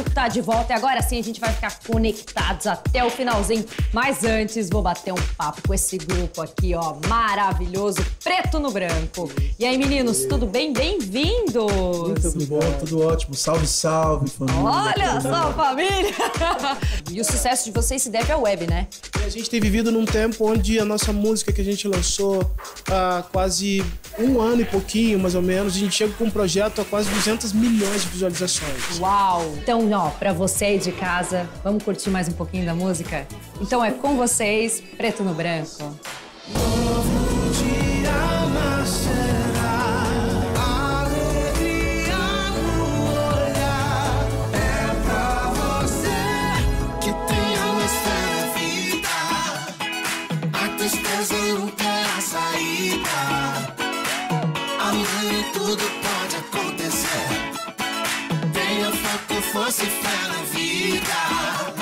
Brasil tá de volta e agora sim a gente vai ficar conectados até o finalzinho. Mas antes, vou bater um papo com esse grupo aqui, ó, maravilhoso, Preto no Branco. E aí, meninos, tudo bem? Bem-vindos! Tudo bom, tudo ótimo. Salve, salve, família. Olha só, família! E o sucesso de vocês se deve à web, né? A gente tem vivido num tempo onde a nossa música que a gente lançou há quase um ano e pouquinho, mais ou menos, a gente chega com um projeto a quase 200 milhões de visualizações. Uau! Então, ó, pra você aí de casa, vamos curtir mais um pouquinho da música? Então é com vocês, Preto no Branco. Novo dia nascerá, alegria no olhar. É pra você que tenha mais fé na vida. A tristeza não tem a saída. Amanhã tudo pode acontecer. Tenha fé que fosse fé na vida.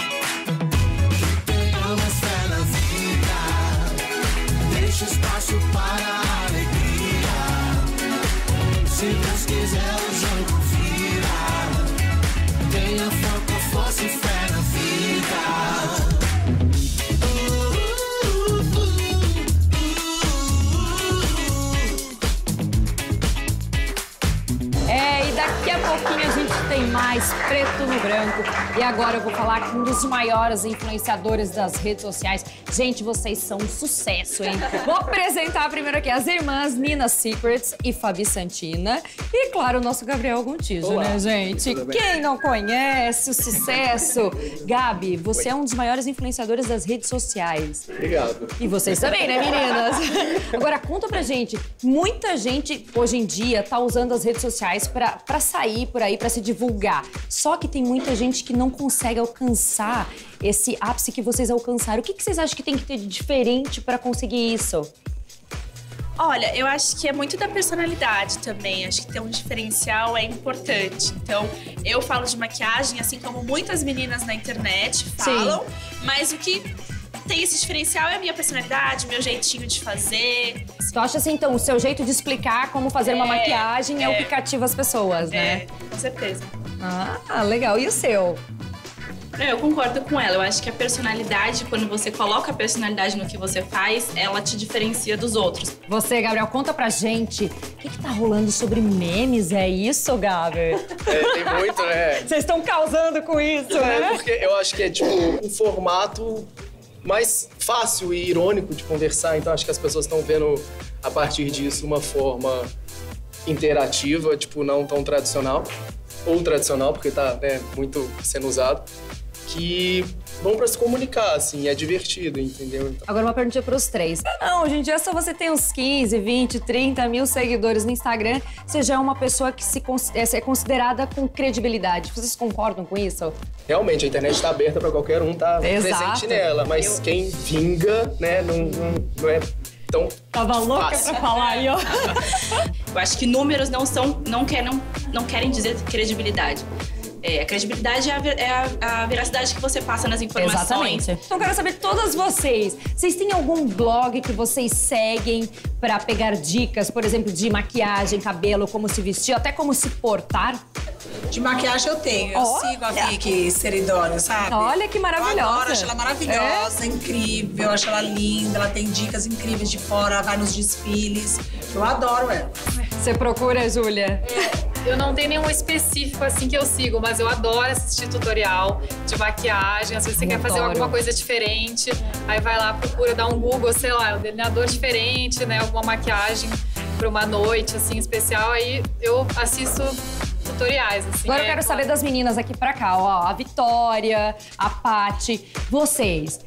Deixa espaço para a alegria. Se Deus quiser, o jogo vira. Tenha foco, força e fé na vida. E daqui a pouquinho a gente tem mais Preto no Branco. E agora eu vou falar com um dos maiores influenciadores das redes sociais. Gente, vocês são um sucesso, hein? Vou apresentar primeiro aqui as irmãs Nina Secrets e Fabi Santina. E, claro, o nosso Gabriel Gontijo, né, gente? Quem não conhece o sucesso? Gabi, você é um dos maiores influenciadores das redes sociais. Obrigado. E vocês também, né, meninas? Agora, conta pra gente. Muita gente, hoje em dia, tá usando as redes sociais pra sair por aí, pra se divulgar. Só que tem muita gente que não consegue alcançar esse ápice que vocês alcançaram. O que vocês acham que tem que ter de diferente pra conseguir isso? Olha, eu acho que é muito da personalidade também. Acho que ter um diferencial é importante. Então, eu falo de maquiagem, assim como muitas meninas na internet falam. Sim. Mas o que tem esse diferencial é a minha personalidade, meu jeitinho de fazer. Tu acha assim, então, o seu jeito de explicar como fazer uma maquiagem é o que cativa as pessoas, né? Com certeza. Ah, legal. E o seu? Eu concordo com ela. Eu acho que a personalidade, quando você coloca a personalidade no que você faz, ela te diferencia dos outros. Você, Gabriel, conta pra gente. O que tá rolando sobre memes? É isso, Gabi? Tem muito, né? Vocês estão causando com isso, né? Porque eu acho que é, tipo, um formato mais fácil e irônico de conversar. Então, acho que as pessoas estão vendo, a partir disso, uma forma interativa, tipo, não tão tradicional. Ou tradicional, porque tá, né, muito sendo usado. Que bom pra se comunicar, assim, é divertido, entendeu? Então... Agora uma pergunta pros três. Não, hoje em dia só você tem uns 15, 20, 30 mil seguidores no Instagram, você já é uma pessoa que é considerada com credibilidade. Vocês concordam com isso? Realmente, a internet tá aberta pra qualquer um tá presente nela, mas quem vinga, né, não é tão Tava louca fácil. pra falar aí, ó. Eu acho que números não querem dizer credibilidade. A credibilidade é a veracidade que você passa nas informações. Exatamente. Então eu quero saber, todas vocês têm algum blog que vocês seguem pra pegar dicas, por exemplo, de maquiagem, cabelo, como se vestir, até como se portar? De maquiagem eu tenho. Eu sigo a Vicky Seridónio, sabe? Olha que maravilhosa. Eu adoro, acho ela maravilhosa, incrível, eu acho ela linda, ela tem dicas incríveis de fora, ela vai nos desfiles. Eu adoro ela. Você procura, Júlia? Eu não tenho nenhum específico assim que eu sigo, mas eu adoro assistir tutorial de maquiagem. Às vezes você quer fazer alguma coisa diferente, aí vai lá, procura, dá um Google, sei lá, um delineador diferente, né? Alguma maquiagem para uma noite, assim, especial. Aí eu assisto tutoriais, assim. Agora eu quero saber das meninas aqui pra cá, ó. A Vitória, a Paty. Vocês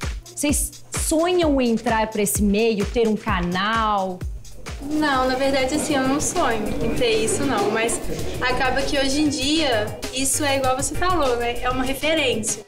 sonham em entrar pra esse meio, ter um canal? Não, na verdade, assim, eu não sonho em ter isso, não. Mas acaba que hoje em dia, isso é igual você falou, né? É uma referência.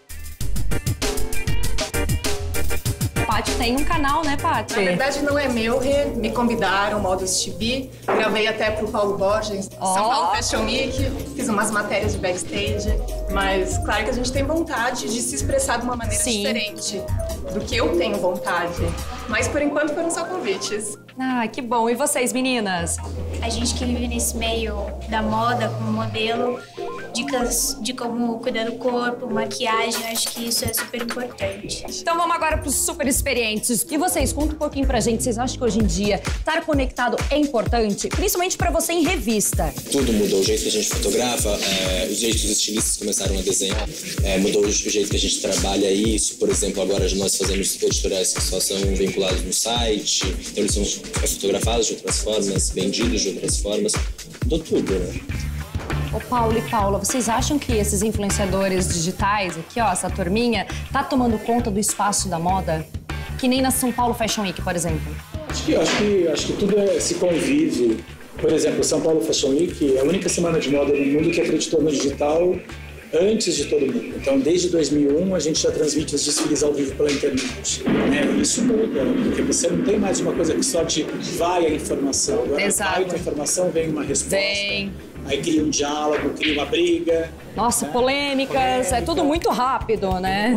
Paty tem um canal, né, Paty? Na verdade, não é meu, me convidaram, Models TV. Gravei até pro Paulo Borges, São Paulo Fashion Week. Fiz umas matérias de backstage. Mas, claro que a gente tem vontade de se expressar de uma maneira diferente do que eu tenho vontade. Mas, por enquanto, foram só convites. Ah, que bom. E vocês, meninas? A gente que vive nesse meio da moda como modelo, dicas de como cuidar do corpo, maquiagem, eu acho que isso é super importante. Então vamos agora pros super experientes. E vocês, conta um pouquinho pra gente, vocês acham que hoje em dia estar conectado é importante? Principalmente pra você em revista. Tudo mudou, o jeito que a gente fotografa, o jeito que os estilistas começaram a desenhar, mudou o jeito que a gente trabalha isso. Por exemplo, agora nós fazemos editoriais que só são vinculados no site, então eles são fotografados de outras formas, vendidos de outras formas, mudou tudo, né? Ô Paulo e Paula, vocês acham que esses influenciadores digitais, aqui ó, essa turminha, tá tomando conta do espaço da moda? Que nem na São Paulo Fashion Week, por exemplo. Acho que tudo se convive. Por exemplo, São Paulo Fashion Week é a única semana de moda no mundo que acreditou no digital antes de todo mundo. Então, desde 2001, a gente já transmite os desfiles ao vivo pela internet. Isso muda, porque você não tem mais uma coisa que só te vai a informação. Agora, vai a informação, vem uma resposta. Aí cria um diálogo, cria uma briga. Nossa, polêmicas, é tudo muito rápido, né?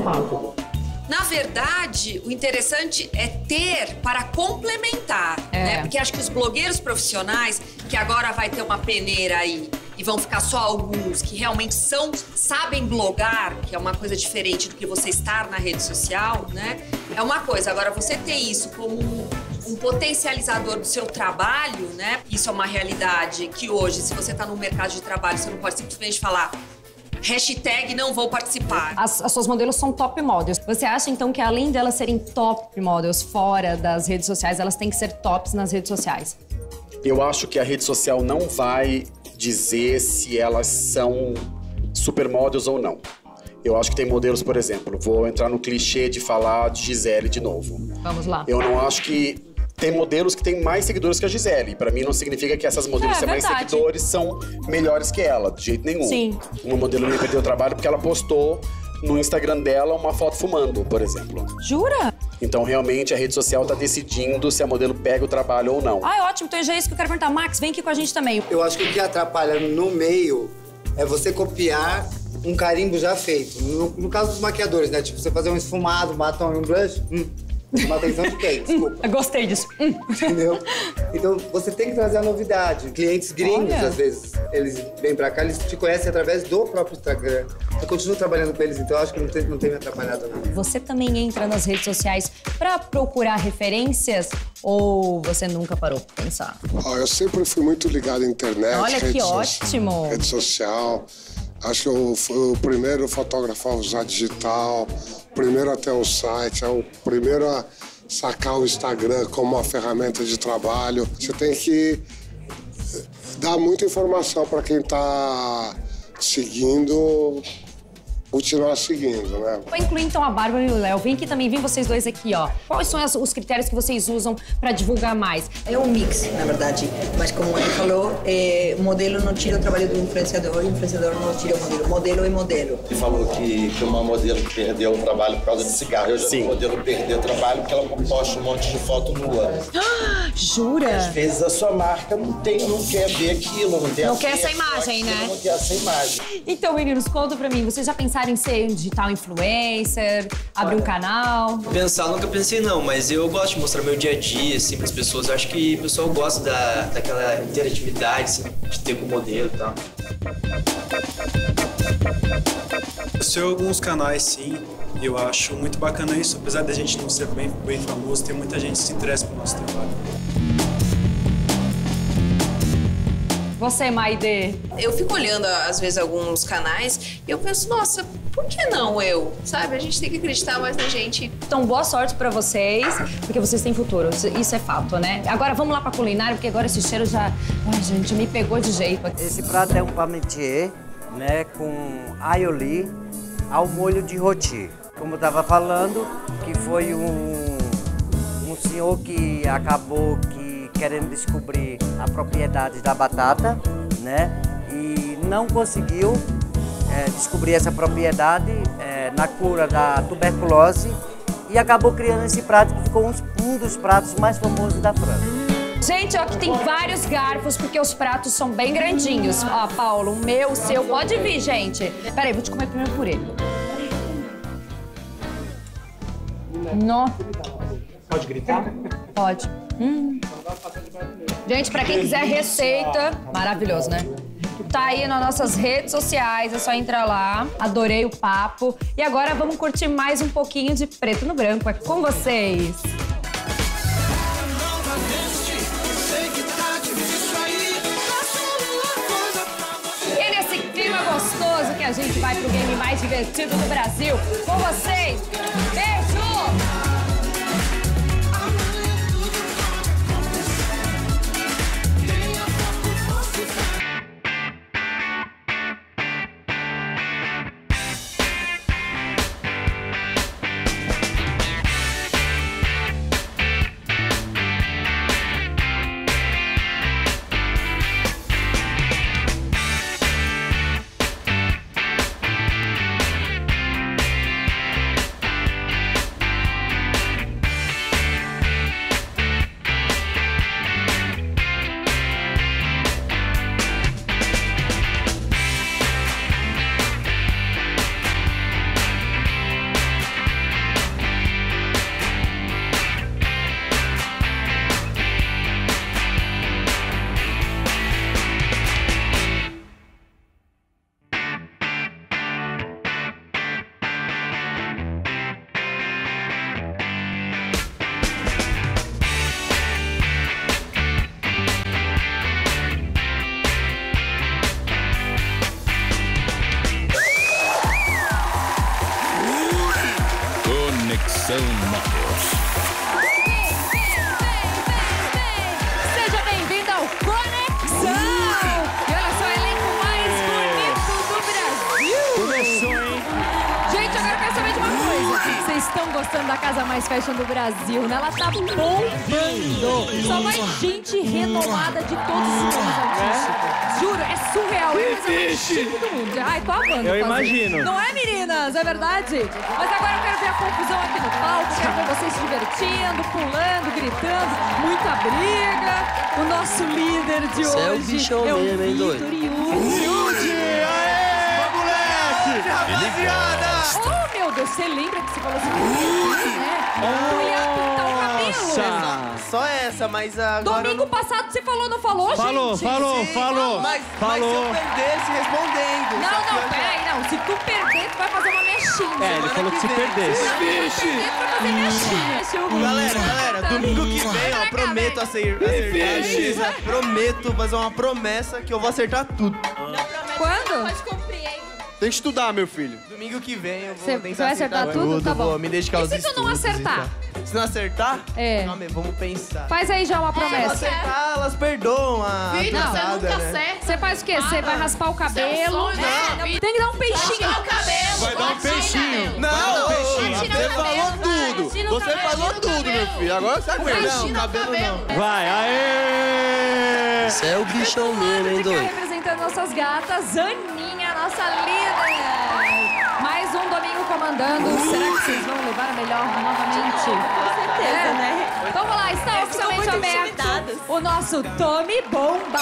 Na verdade, o interessante é ter para complementar, né? Porque acho que os blogueiros profissionais, que agora vai ter uma peneira aí e vão ficar só alguns que realmente sabem blogar, que é uma coisa diferente do que você estar na rede social, né? É uma coisa. Agora, você ter isso como um potencializador do seu trabalho, né? Isso é uma realidade que hoje, se você está no mercado de trabalho, você não pode simplesmente falar hashtag não vou participar. As suas modelos são top models. Você acha, então, que além delas serem top models fora das redes sociais, elas têm que ser tops nas redes sociais? Eu acho que a rede social não vai dizer se elas são supermodels ou não. Eu acho que tem modelos, por exemplo, vou entrar no clichê de falar de Gisele de novo. Vamos lá. Eu não acho que... Tem modelos que têm mais seguidores que a Gisele. Pra mim, não significa que essas modelos que têm mais seguidores são melhores que ela, de jeito nenhum. Sim. Uma modelo me perdeu o trabalho porque ela postou no Instagram dela uma foto fumando, por exemplo. Jura? Então, realmente, a rede social tá decidindo se a modelo pega o trabalho ou não. Ah, ótimo. Então já é isso que eu quero perguntar. Max, vem aqui com a gente também. Eu acho que o que atrapalha no meio é você copiar um carimbo já feito. No caso dos maquiadores, né? Tipo, você fazer um esfumado, um batom e um blush... Uma atenção de quem? Desculpa. Eu gostei disso. Entendeu? Então, você tem que trazer a novidade. Clientes gringos, às vezes, eles vêm pra cá, eles te conhecem através do próprio Instagram. Eu continuo trabalhando com eles, então eu acho que não tem me atrapalhado nada. Você também entra nas redes sociais pra procurar referências ou você nunca parou pra pensar? Eu sempre fui muito ligado à internet. Olha que ótimo! Rede social. Acho que eu fui o primeiro fotógrafo a usar digital, o primeiro a ter um site, o primeiro a sacar o Instagram como uma ferramenta de trabalho. Você tem que dar muita informação para quem está seguindo, continuar seguindo, né? Vou incluir então a Bárbara e o Léo. Vem vocês dois aqui, ó. Quais são os critérios que vocês usam para divulgar mais? É um mix, na verdade. Mas como ele falou, o modelo não tira o trabalho do influenciador, o influenciador não tira o modelo. Modelo é modelo. Ele falou que uma modelo perdeu o trabalho por causa de cigarro. Eu já vi modelo perder o trabalho porque ela posta um monte de foto nua. Jura? Às vezes a sua marca não quer ver aquilo, não quer essa imagem, né? Não quer essa imagem. Então, meninos, conta pra mim. Vocês já pensaram em ser um digital influencer, abrir um canal? Pensar, nunca pensei não, mas eu gosto de mostrar meu dia a dia, assim, pras pessoas. Eu acho que o pessoal gosta daquela interatividade, assim, de ter com o modelo e tal. Eu sei alguns canais, sim, e eu acho muito bacana isso. Apesar da gente não ser bem famoso, tem muita gente que se interessa pelo nosso trabalho. Você, Maide? Eu fico olhando, às vezes, alguns canais e eu penso, nossa, por que não eu? Sabe, a gente tem que acreditar mais na gente. Então, boa sorte pra vocês, porque vocês têm futuro. Isso é fato, né? Agora, vamos lá pra culinária, porque agora esse cheiro já... Ai, gente, me pegou de jeito. Esse prato é um parmentier, né, com aioli ao molho de roti. Como eu tava falando, que foi um senhor que acabou querendo descobrir a propriedade da batata, né? E não conseguiu descobrir essa propriedade na cura da tuberculose e acabou criando esse prato que ficou um dos pratos mais famosos da França. Gente, ó, aqui tem vários garfos, porque os pratos são bem grandinhos. Ó, Paulo, o meu, o seu, pode vir, gente. Peraí, vou te comer primeiro o purê. Não. Pode gritar? Pode. Gente, pra quem quiser receita, maravilhoso, né? Tá aí nas nossas redes sociais, é só entrar lá. Adorei o papo. E agora vamos curtir mais um pouquinho de Preto no Branco. É com vocês. E é nesse clima gostoso que a gente vai pro game mais divertido do Brasil. Com vocês, beijo! Conexão Modos. Seja bem-vindo ao Conexão! E olha só, o elenco mais bonito do Brasil! Começou, hein? Gente, agora eu quero saber de uma coisa. Vocês estão gostando da casa mais fashion do Brasil, né? Ela tá bombando! Só vai gente renomada de todos os nomes artísticos. Juro, é surreal. É a coisa mais chique do mundo. Ai, tô amando. Eu imagino. Não é, meninas? É verdade? Mas agora eu quero ver a confusão aqui no palco. Quero ver vocês se divertindo, pulando, gritando. Muita briga. O nosso líder de hoje é o bichão mesmo, hein, doido? Yudi! Aê, moleque! Rapaziada! Oh, meu Deus, você lembra que você falou assim, né? Eu ia pintar o cabelo. Só essa, mas agora... Domingo passado você falou, não falou, gente? Falou. Mas se eu perdesse respondendo. Não, peraí, não. Se tu perder, tu vai fazer uma mexinha. É, ele falou que se perdesse. Se tu vai fazer mexinha. Galera, domingo que vem, ó, prometo acertar. Prometo fazer uma promessa que eu vou acertar tudo. Quando? Pode cumprir, hein? Tem que estudar, meu filho. Domingo que vem eu vou Você tentar vai acertar tudo? Tá bom. Vou me dedicar aos E se tu não estudos, acertar? Se não acertar? É. Calma aí, vamos pensar. Faz aí já uma Se eu promessa. acertar, elas perdoam a Não, pisada, você nunca né? acerta. Você faz o quê? Você vai raspar o cabelo? Tem que dar um peixinho. Raspar o cabelo. Vai dar um peixinho. Não, você falou tudo. Você falou tudo, meu filho. Agora você aguenta. Não, cabelo não. Vai, aê! Você é o bichão mesmo, hein, doido? Representando nossas gatas, Aninha, nossa líder. Mais um domingo comandando. Será que vocês vão levar a melhor novamente? Com certeza, né? Vamos lá, está oficialmente aberto o nosso Tome Bomba.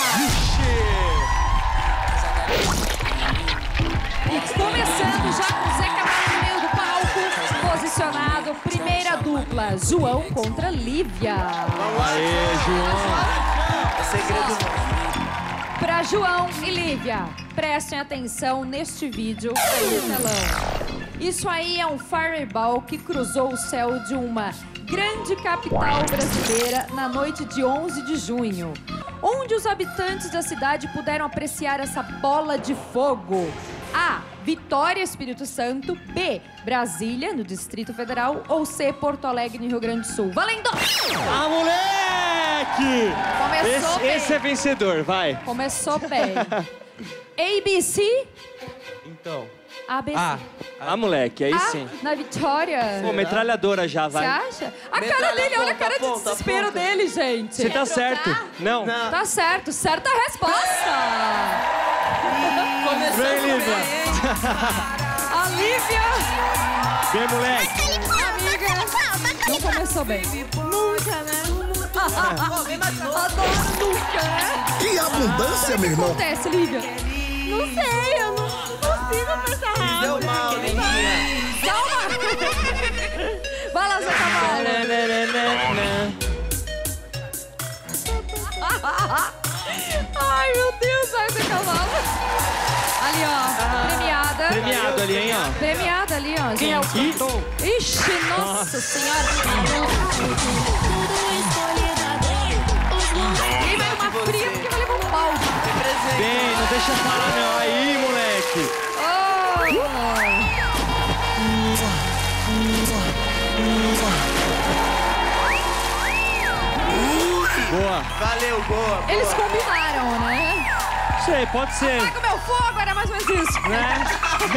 E começando já com o Zé Camargo no meio do palco, posicionado, primeira dupla, João contra Lívia. Aê, João. É segredo. Pra João e Lívia, prestem atenção neste vídeo aí no telão. Isso aí é um fireball que cruzou o céu de uma grande capital brasileira na noite de 11 de junho, onde os habitantes da cidade puderam apreciar essa bola de fogo. A. Vitória, Espírito Santo. B. Brasília, no Distrito Federal. Ou C. Porto Alegre, no Rio Grande do Sul. Valendo! Ah, moleque! Começou bem. Esse é vencedor, vai. Começou bem. ABC? Então. ABC. Ah, moleque, aí sim. Na Vitória? Pô, metralhadora já, Você vai. acha? A cara dele, olha a cara de desespero dele, gente. Você tá certo. Não. Tá certo. Certa resposta. Vem, Lívia. A Lívia. Vem, moleque. Amiga, não começou bem. Nunca, né? Adoro nunca, né? Que abundância, meu irmão. O que acontece, Lívia? Não sei, eu não consigo pensar rápido. Deu mal, Livinha. Calma. Vai lá, Zé Camargo. Ai, meu Deus, vai, Zé Camargo. Ali, ó. Premiada. Premiado ali, hein, ó. Premiada ali, ó. Quem é o cantor? Ixi, nossa senhora. E veio uma fria porque vai levar um balde. Bem, não deixa falar não. Aí, moleque. Boa. Valeu, boa. Eles combinaram, né? Sei, pode ser. Apaga o meu fogo, era mais ou menos isso. Né?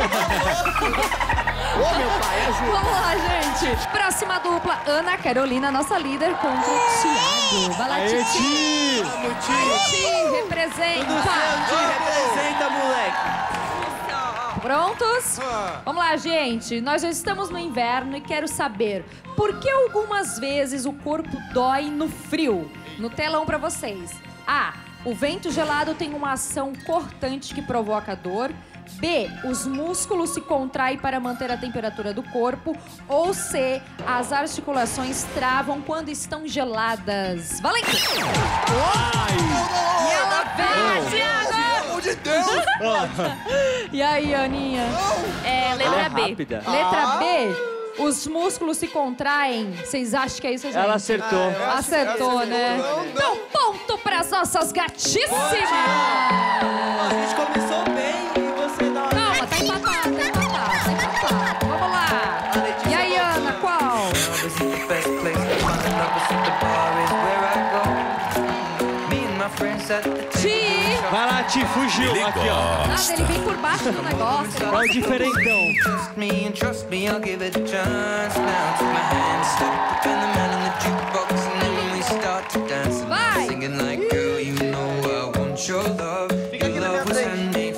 Ô, meu pai, ajuda. Vamos lá, gente. Próxima dupla, Ana Carolina, nossa líder, contra o Thiago. Vai lá, Aê, Titi. Ti. Vamos, Ti, representa. Representa, moleque. Prontos? Vamos lá, gente. Nós já estamos no inverno e quero saber por que algumas vezes o corpo dói no frio. No telão pra vocês. A. O vento gelado tem uma ação cortante que provoca dor. B. Os músculos se contraem para manter a temperatura do corpo. Ou C. As articulações travam quando estão geladas. Valente! E ela vem, Thiago! Pelo amor de Deus! E aí, Aninha? Letra B. Rápida. Letra B. Os músculos se contraem. Vocês acham que é isso, gente? Ela acertou. Acertou, né? Então, ponto para as nossas gatíssimas! A gente começou bem e você dá uma... Calma, tá empatado, tá empatado, tá empatado. Vamos lá. E aí, Ana, qual? Ti! Vai lá, Ti, fugiu. Aqui, ó. Nada, ele vem por baixo do negócio. É o diferentão. Vai! Fica aqui na minha frente.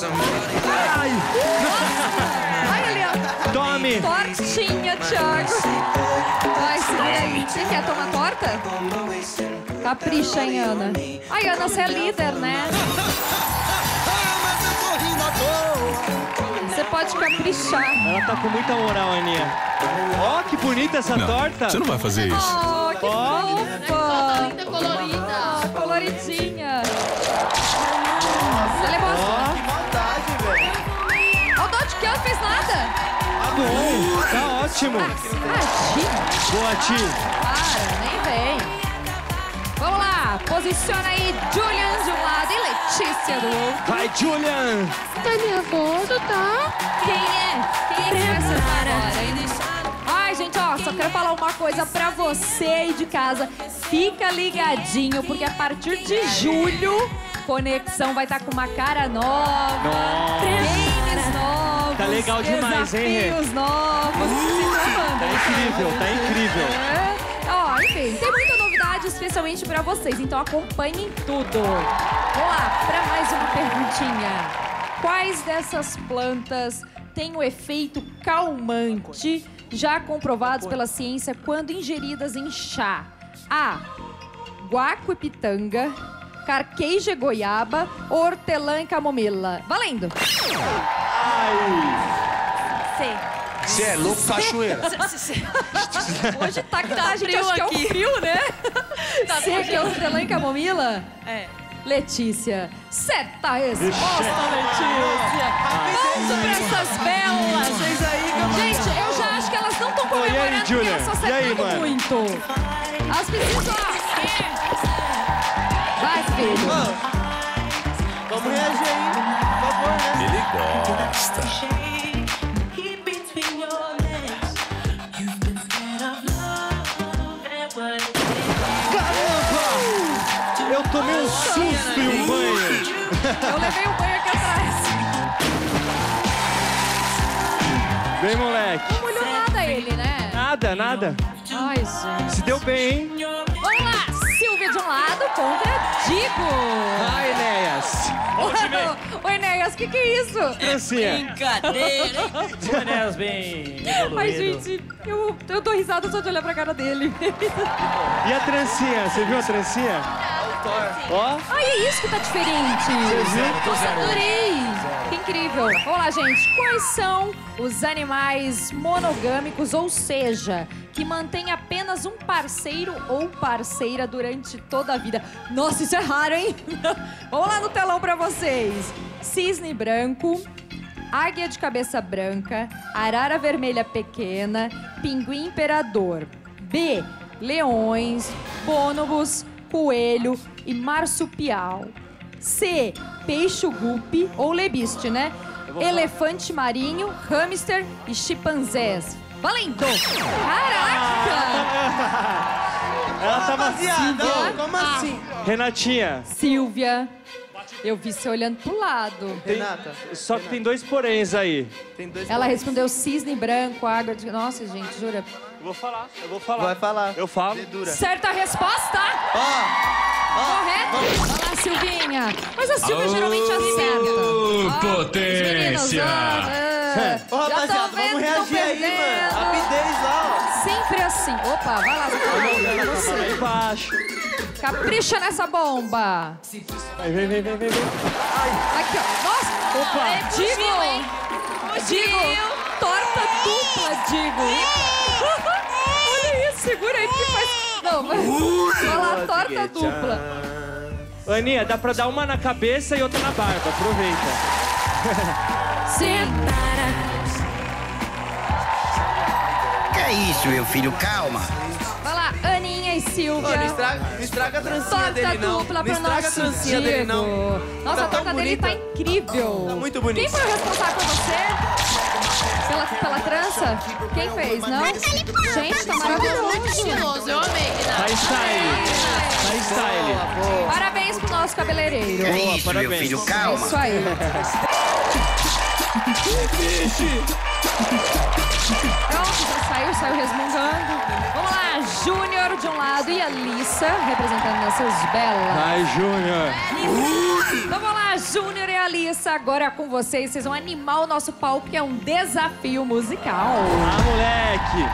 Vai, ali, ó. Tome. Tortinha, Thiago. Vai, segura aí. Você quer tomar torta? Capricha, hein, Ana? Ai, Ana, você é líder, né? Você pode caprichar. Ela tá com muita moral, Aninha. Ó, que bonita essa torta. Você não vai fazer isso. Oh, que fofa. Linda, colorida. Coloridinha. Você levou a Que maldade, velho. Ó, o Dodge que ela fez nada. Tá bom, tá ótimo. Boa, Ti. Para, nem vem. Vamos lá, posiciona aí Julian de um lado e Letícia do outro. Vai, Julian. Tá nervoso, tá? Quem é? Quem é que vai acertar agora, hein? Ai, gente, ó, só quero falar uma coisa pra você aí de casa. Fica ligadinho, porque a partir de julho, Conexão vai estar com uma cara nova. Games novos. Tá legal demais, hein, Rê? Desafios novos. Se trovando. Tá incrível, tá incrível. Ó, enfim, tem muita novidade especialmente pra vocês, então acompanhem tudo. Vamos lá, pra mais uma perguntinha. Quais dessas plantas têm o efeito calmante já comprovados pela ciência quando ingeridas em chá? A. Guaco e pitanga, carqueja e goiaba, hortelã e camomila. Valendo! C. Você é louco, cachoeira. Hoje tá que tá, gente, acho que é o frio, né? Você que é hortelã e camomila? É. Letícia. Certa resposta, Letícia. Ponto pra essas belas. Gente, eu já acho que elas não estão comemorando porque Julia? elas estão E aí, acertando mano? muito. Elas precisam... Vai, filho. Vamos reagir aí, por favor, né? Ele gosta. Eu tomei um susto e um banho. Eu levei um banho aqui atrás. Vem, moleque. Não molhou nada ele, né? Nada, nada. Ai, gente. Se deu bem, hein? Vamos lá. Silvia de um lado contra Digo. Vai, Enéas. Ô, Enéas, o que é isso? Trancinha. Brincadeira, hein? O Enéas bem evoluído. Ai, gente, eu dou risada só de olhar pra cara dele. E a trancinha? Você viu a trancinha? Ó. Ai, é isso que tá diferente. Você viu? Nossa, adorei. Que incrível. Vamos lá, gente. Quais são os animais monogâmicos, ou seja, que mantêm apenas um parceiro ou parceira durante toda a vida? Nossa, isso é raro, hein? Vamos lá no telão pra vocês. cisne branco, águia de cabeça branca, arara vermelha pequena, pinguim imperador. B, leões, bonobos, coelho e marsupial. C, peixe guppy ou lebiste, né? Elefante marinho, hamster e chimpanzés. Valendo! Caraca! Ela tava assim, não, como assim? Renatinha. Silvia, eu vi você olhando pro lado. Renata. Só que tem 2 poréns aí. Ela respondeu cisne branco, água de... Nossa, gente, jura? Eu vou falar. Vai falar. Eu falo. Certa resposta! Correto? Olha lá, Silvinha. Mas a Silvia geralmente acerta. Potência! Ô, rapaziada, vamos reagir aí, mano. Rapidez lá, ó. Sempre assim. Opa, vai lá, você. Lá embaixo. Capricha nessa bomba. Vem. Aqui, ó. Nossa. Opa. Digo. Torta dupla, Digo. Olha isso, segura aí que faz... Não, vai lá, torta dupla. Aninha, dá pra dar uma na cabeça e outra na barba. Aproveita. Que é isso, meu filho? Calma. Vai lá, Aninha e Silvia. Não estraga a trancinha dele, não. Dupla Não pro estraga a nosso trancinha dele, não. Nossa, a torta dele tá incrível. Tá muito bonita. Quem foi o responsável por você? Pela trança? Quem fez, não? Gente, tá maravilhoso. Estiloso, eu amei. Tá style. Parabéns pro nosso cabeleireiro. É isso, meu filho? Calma. É isso aí. Pronto, já saiu resmungando. Vamos lá, Júnior de um lado e a Alissa representando nossas belas. Vai, Júnior. Vamos lá, Júnior e a Alissa, agora com vocês. Vocês vão animar o nosso palco, que é um desafio musical. Ah, moleque.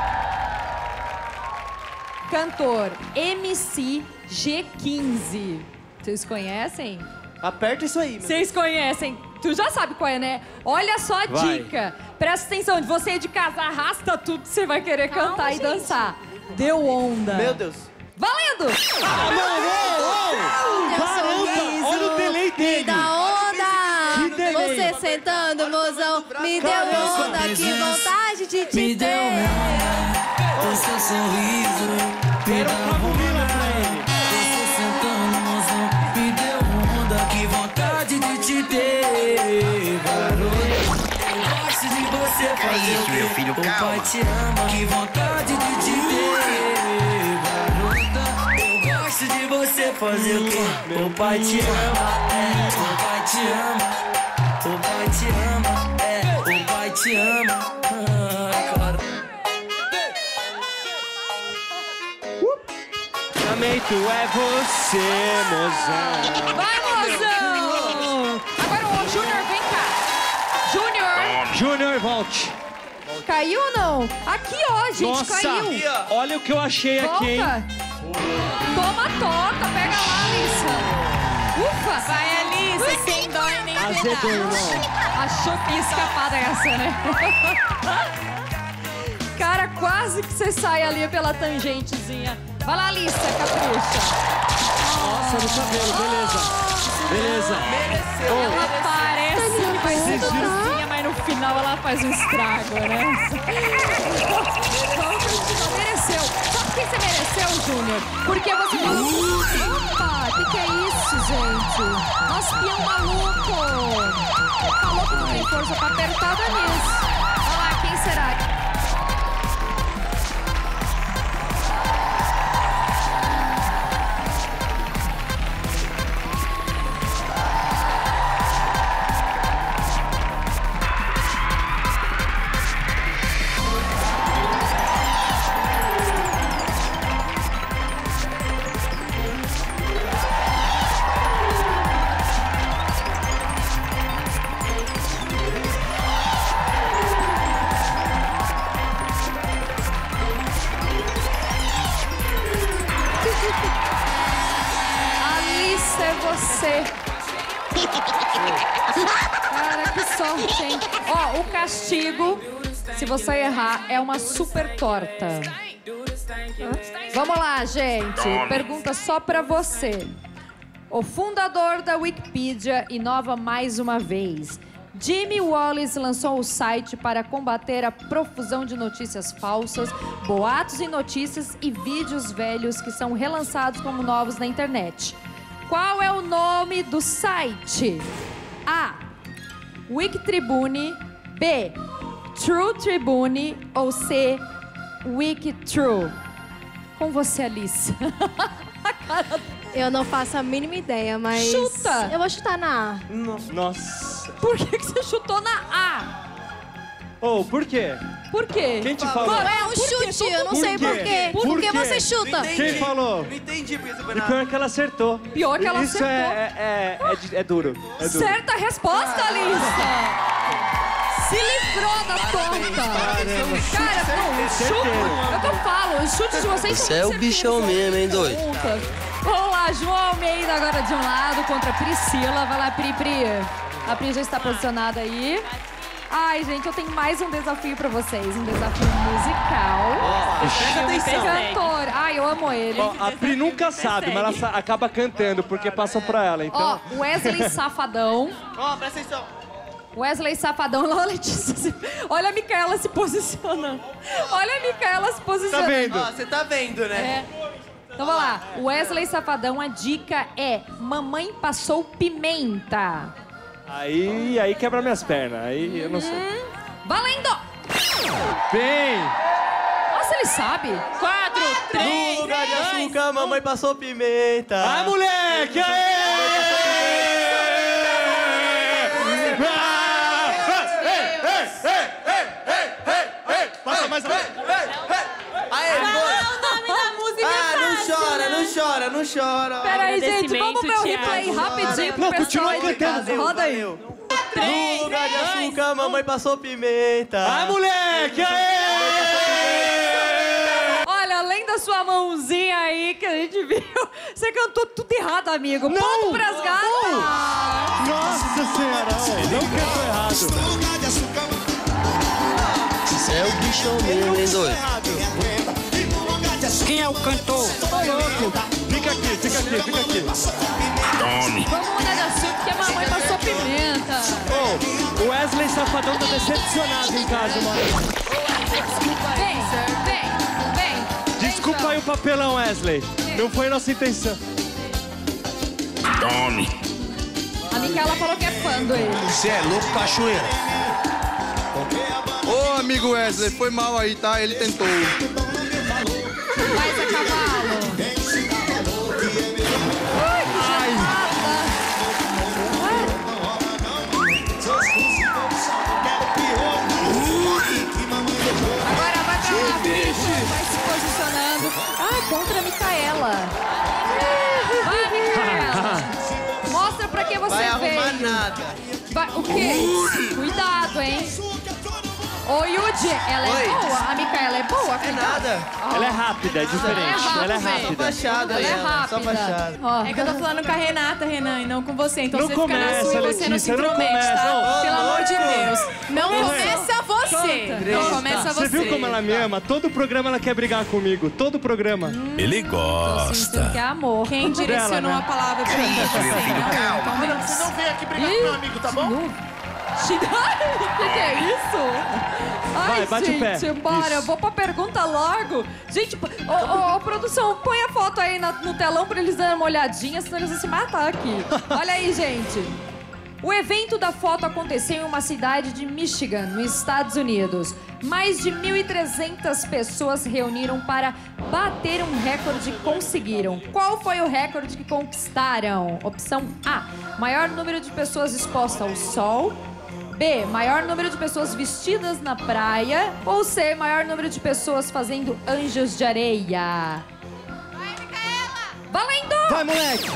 Cantor MC G15. Vocês conhecem? Aperta isso aí. Vocês conhecem. Tu já sabe qual é, né? Olha só a dica. Presta atenção, de você de casa, arrasta tudo que você vai querer cantar e dançar. Deu onda. Meu Deus. Valendo! Caramba, olha o delay dele. Me dá onda. Que delay. Você sentando, mozão. Me deu onda, que vontade de te Me deu ter. onda, o seu sorriso. Me dá onda, você sentando, mozão. Me deu onda, que vontade de te ter, garoto. Eu gosto de você fazer. É isso, meu filho? O pai Calma. te ama, que vontade de te ter, garota. Eu gosto de você fazer o quê? O pai te ama, o pai te ama. O pai te ama, o pai te ama. Ai, cara. Amei, tu é você, mozão. Vai, mozão! Agora o Júnior, vem cá. Júnior, volte. Caiu ou não? Aqui, ó, gente, Nossa, caiu. olha o que eu achei aqui, hein? Volta. Toma a torta, pega lá, Alissa. Ufa! Vai, Alissa, sem dó e nem Azedou, pedaço. irmão. Achou que ia escapar dessa, né? Cara, quase que você sai ali pela tangentezinha. Vai lá, Alissa, capricha. Nossa, no cabelo, beleza. Ela parece que vai ser docinha, mas no final ela faz um estrago, né? Mereceu. Sabe por que você mereceu, Júnior? Porque você falou... Opa, que é isso, gente? Nosso peão maluco. Falou que não tem força pra apertar, nisso. Olha lá, quem será? Alissa, é você. Cara, que sorte, hein? Ó, o castigo, se você errar, é uma super torta. Vamos lá, gente. Pergunta só pra você. O fundador da Wikipedia inova mais uma vez. Jimmy Wales lançou o site para combater a profusão de notícias falsas, boatos e notícias e vídeos velhos que são relançados como novos na internet. Qual é o nome do site? A. Wikitribune. B. True Tribune. Ou C. Wikitrue. Com você, Alice. Eu não faço a mínima ideia, mas... Chuta! Eu vou chutar na A. Nossa. Por que você chutou na A? Por quê? Por quê? Quem te falou? É um chute, eu não sei por quê. Por que você chuta? Quem falou? Não entendi porque você foi E pior que ela acertou. Pior que ela Isso acertou. é duro. É duro. Certa resposta, Alice! Se livrou da tonta! Cara, não, o chute... É o que eu falo, os chutes de vocês são... Você é o bichão mesmo, hein, doido? Vamos lá, João Almeida agora de um lado contra a Priscila. Vai lá, Pri. A Pri já está posicionada aí. Ai, gente, eu tenho mais um desafio pra vocês. Um desafio musical. Presta atenção. Cantor. Ai, eu amo ele. A Pri nunca sabe, mas ela acaba cantando, porque passam pra ela, então... Ó, Wesley Safadão. Presta atenção. Wesley Safadão, olha a Letícia. Olha a Micaela se posicionando. Olha a Micaela se posicionando. Tá vendo? Você tá vendo, né? Então, vamos lá. Wesley Safadão, a dica é: mamãe passou pimenta. Aí quebra minhas pernas, aí eu não sei. Valendo! Bem! Nossa, ele sabe. 4, 3, No lugar de açúcar, mamãe passou pimenta. Ah, moleque! Aê! Passa mais uma vez. Não chora. Peraí, gente, vamos ver o replay rapidinho pro pessoal aí de casa. Roda aí. No lugar de açúcar, mamãe passou pimenta. Ah, moleque! Aê! Olha, além da sua mãozinha aí que a gente viu, você cantou tudo errado, amigo. Ponto pras gatas. Nossa senhora, não cantou errado. Você é o bichão mesmo, hein, doido? Quem é o cantor? Tá louco. Fica aqui. Tome. Vamos mudar de assunto, porque a mamãe passou pimenta. O Wesley Safadão tá decepcionado em casa, mano. Vem. Desculpa aí o papelão, Wesley. Não foi nossa intenção. Tome. A Micaela falou que é fã dele. Você é louco, cachoeira. Ô, amigo Wesley, foi mal aí, tá? Ele tentou. Vai, Zé Cavalo. Agora vai pra lá, bicho. Vai se posicionando. Contra a Micaela. Vai, Micaela. Mostra pra que você veio. Vai arrumar nada. O quê? Cuidado, hein? Ô, Yudi, ela é boa? A Micaela é boa? É nada. Ela é rápida, é diferente. Ela é rápida. Só fachada Ela aí, é rápida. só fachada. É que eu tô falando com a Renata, Renan, e não com você. Então Não você fica na sua e você não se Letícia, não intromete, começa. tá? Ô, Pelo amor de louco. Deus. Não começa você. Não começa você. Você viu como ela me ama? Todo programa ela quer brigar comigo. Todo programa. Ele Tô sentindo que é amor. Quem direcionou Dela, né? a palavra pra mim? Você não vem aqui brigar com meu amigo, tá bom? O que é isso? Ai, Vai, bate o pé. gente, bora. Isso. Eu vou pra pergunta logo. Gente, produção, põe a foto aí no telão pra eles darem uma olhadinha, senão eles vão se matar aqui. Olha aí, gente. O evento da foto aconteceu em uma cidade de Michigan, nos Estados Unidos. Mais de 1.300 pessoas se reuniram para bater um recorde que conseguiram. Qual foi o recorde que conquistaram? Opção A: maior número de pessoas expostas ao sol. B: maior número de pessoas vestidas na praia. Ou C: maior número de pessoas fazendo anjos de areia. Vai, Micaela! Valendo! Vai, moleque!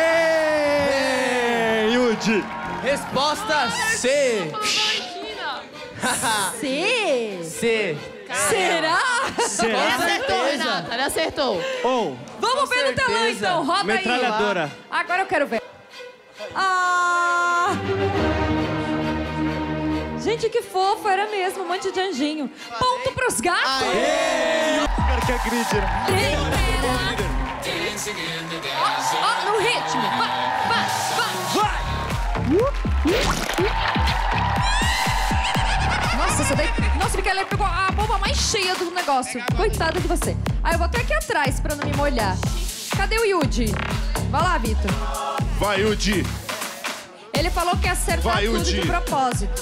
Bem, Yudi! Resposta C. C? C. Será? Ele acertou, Renata. Ele acertou. Vamos ver no telão, então. Roda Metralhadora. aí. Agora eu quero ver. Gente, que fofo. Era mesmo. Um monte de anjinho. Ponto pros gatos. que acredita. Ó, no ritmo. Vai. Nossa, você daí... Nossa, Micaela pegou a bomba mais cheia do negócio. Coitada de você. Ah, eu vou até aqui atrás pra não me molhar. Cadê o Yudi? Vai lá, Vitor. Vai, Yudi. Ele falou que ia acertar Vai, tudo Yudi. de propósito.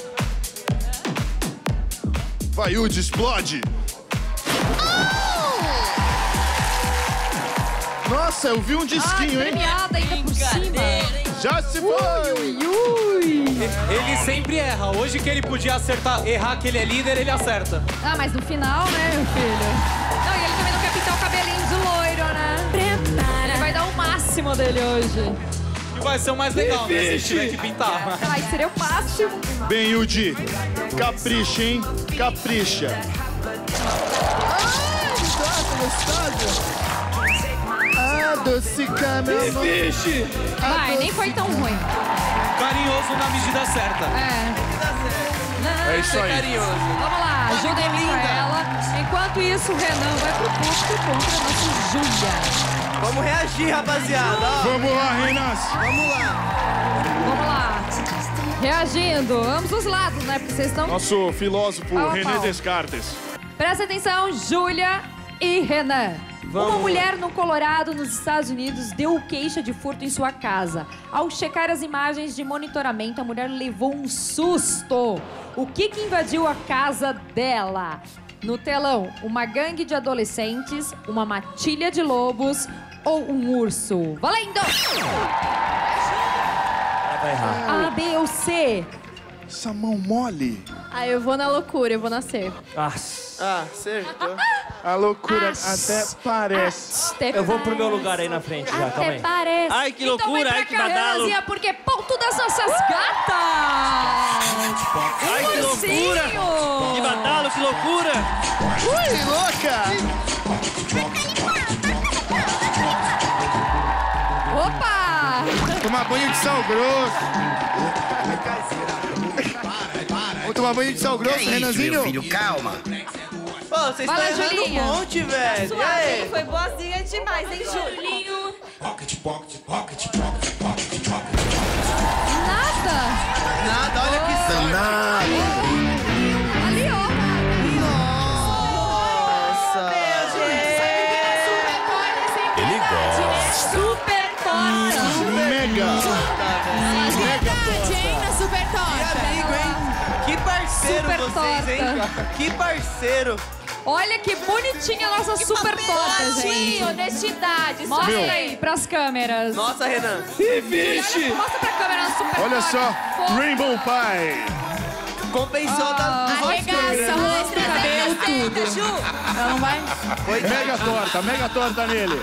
Vai, Yudi, explode. Nossa, eu vi um disquinho, hein? Premiada ainda por cima. Já se foi. Ele sempre erra. Hoje que ele podia errar que ele é líder, ele acerta. Ah, mas no final, né, meu filho? Não, e ele também não quer pintar o cabelinho de loiro, né? Prepara. Ele vai dar o máximo dele hoje. E vai ser o mais legal, né? Se ele tiver que pintar. Ai, seria o máximo. Bem, Yudi. Capricha, hein? Capricha. Gostoso. Adocica, meu amor. Vixe. Vai, nem foi tão ruim. Carinhoso na medida certa. É isso aí. Carinhoso. Vamos lá, ajudem ela. Enquanto isso, o Renan vai pro público contra a nossa Júlia. Vamos reagir, rapaziada. Ó. Vamos lá, Reinas. Vamos lá. Vamos lá. Reagindo, ambos os lados, né? Porque vocês estão... Nosso filósofo Pau a René pau. Descartes. Presta atenção, Júlia e Renan. Uma mulher no Colorado, nos Estados Unidos, deu queixa de furto em sua casa. Ao checar as imagens de monitoramento, a mulher levou um susto. O que invadiu a casa dela? No telão, uma gangue de adolescentes, uma matilha de lobos ou um urso? Valendo! Vai errar. A, B ou C? Essa mão mole. Ah, eu vou na loucura, eu vou nascer. Ah, acertou. A loucura até parece. Eu vou pro meu lugar aí na frente já, calma aí. Parece. Ai, que Então loucura, vem pra ai, que cá, badalo. Renanzinha, porque ponto das nossas gatas! Ai, que loucura! Que badalo, que loucura! Ui, louca! Opa! Tomar banho de sal grosso. Vou tomar banho de sal grosso, Que isso, Renanzinho? meu filho, calma. Pô, vocês Vai lá, estão errando um Julinha. monte, velho. E aí? Foi boazinha demais, hein, Julinho? Nada! Nada, olha que Ali, ó! Nossa! Ele gosta. Super torta! Mega. Super Que torta. amigo, hein? Que parceiro Super vocês, hein? Que parceiro! Olha que bonitinha a nossa super torta, gente! honestidade. Mostra Meu. aí pras câmeras. Nossa, Renan. Vixe. Mostra pra câmera a super Olha torta. só, Rainbow Pie. Compensou da... Arregaça, rosto, cabelo, tudo. Ela não vai? Mega torta nele.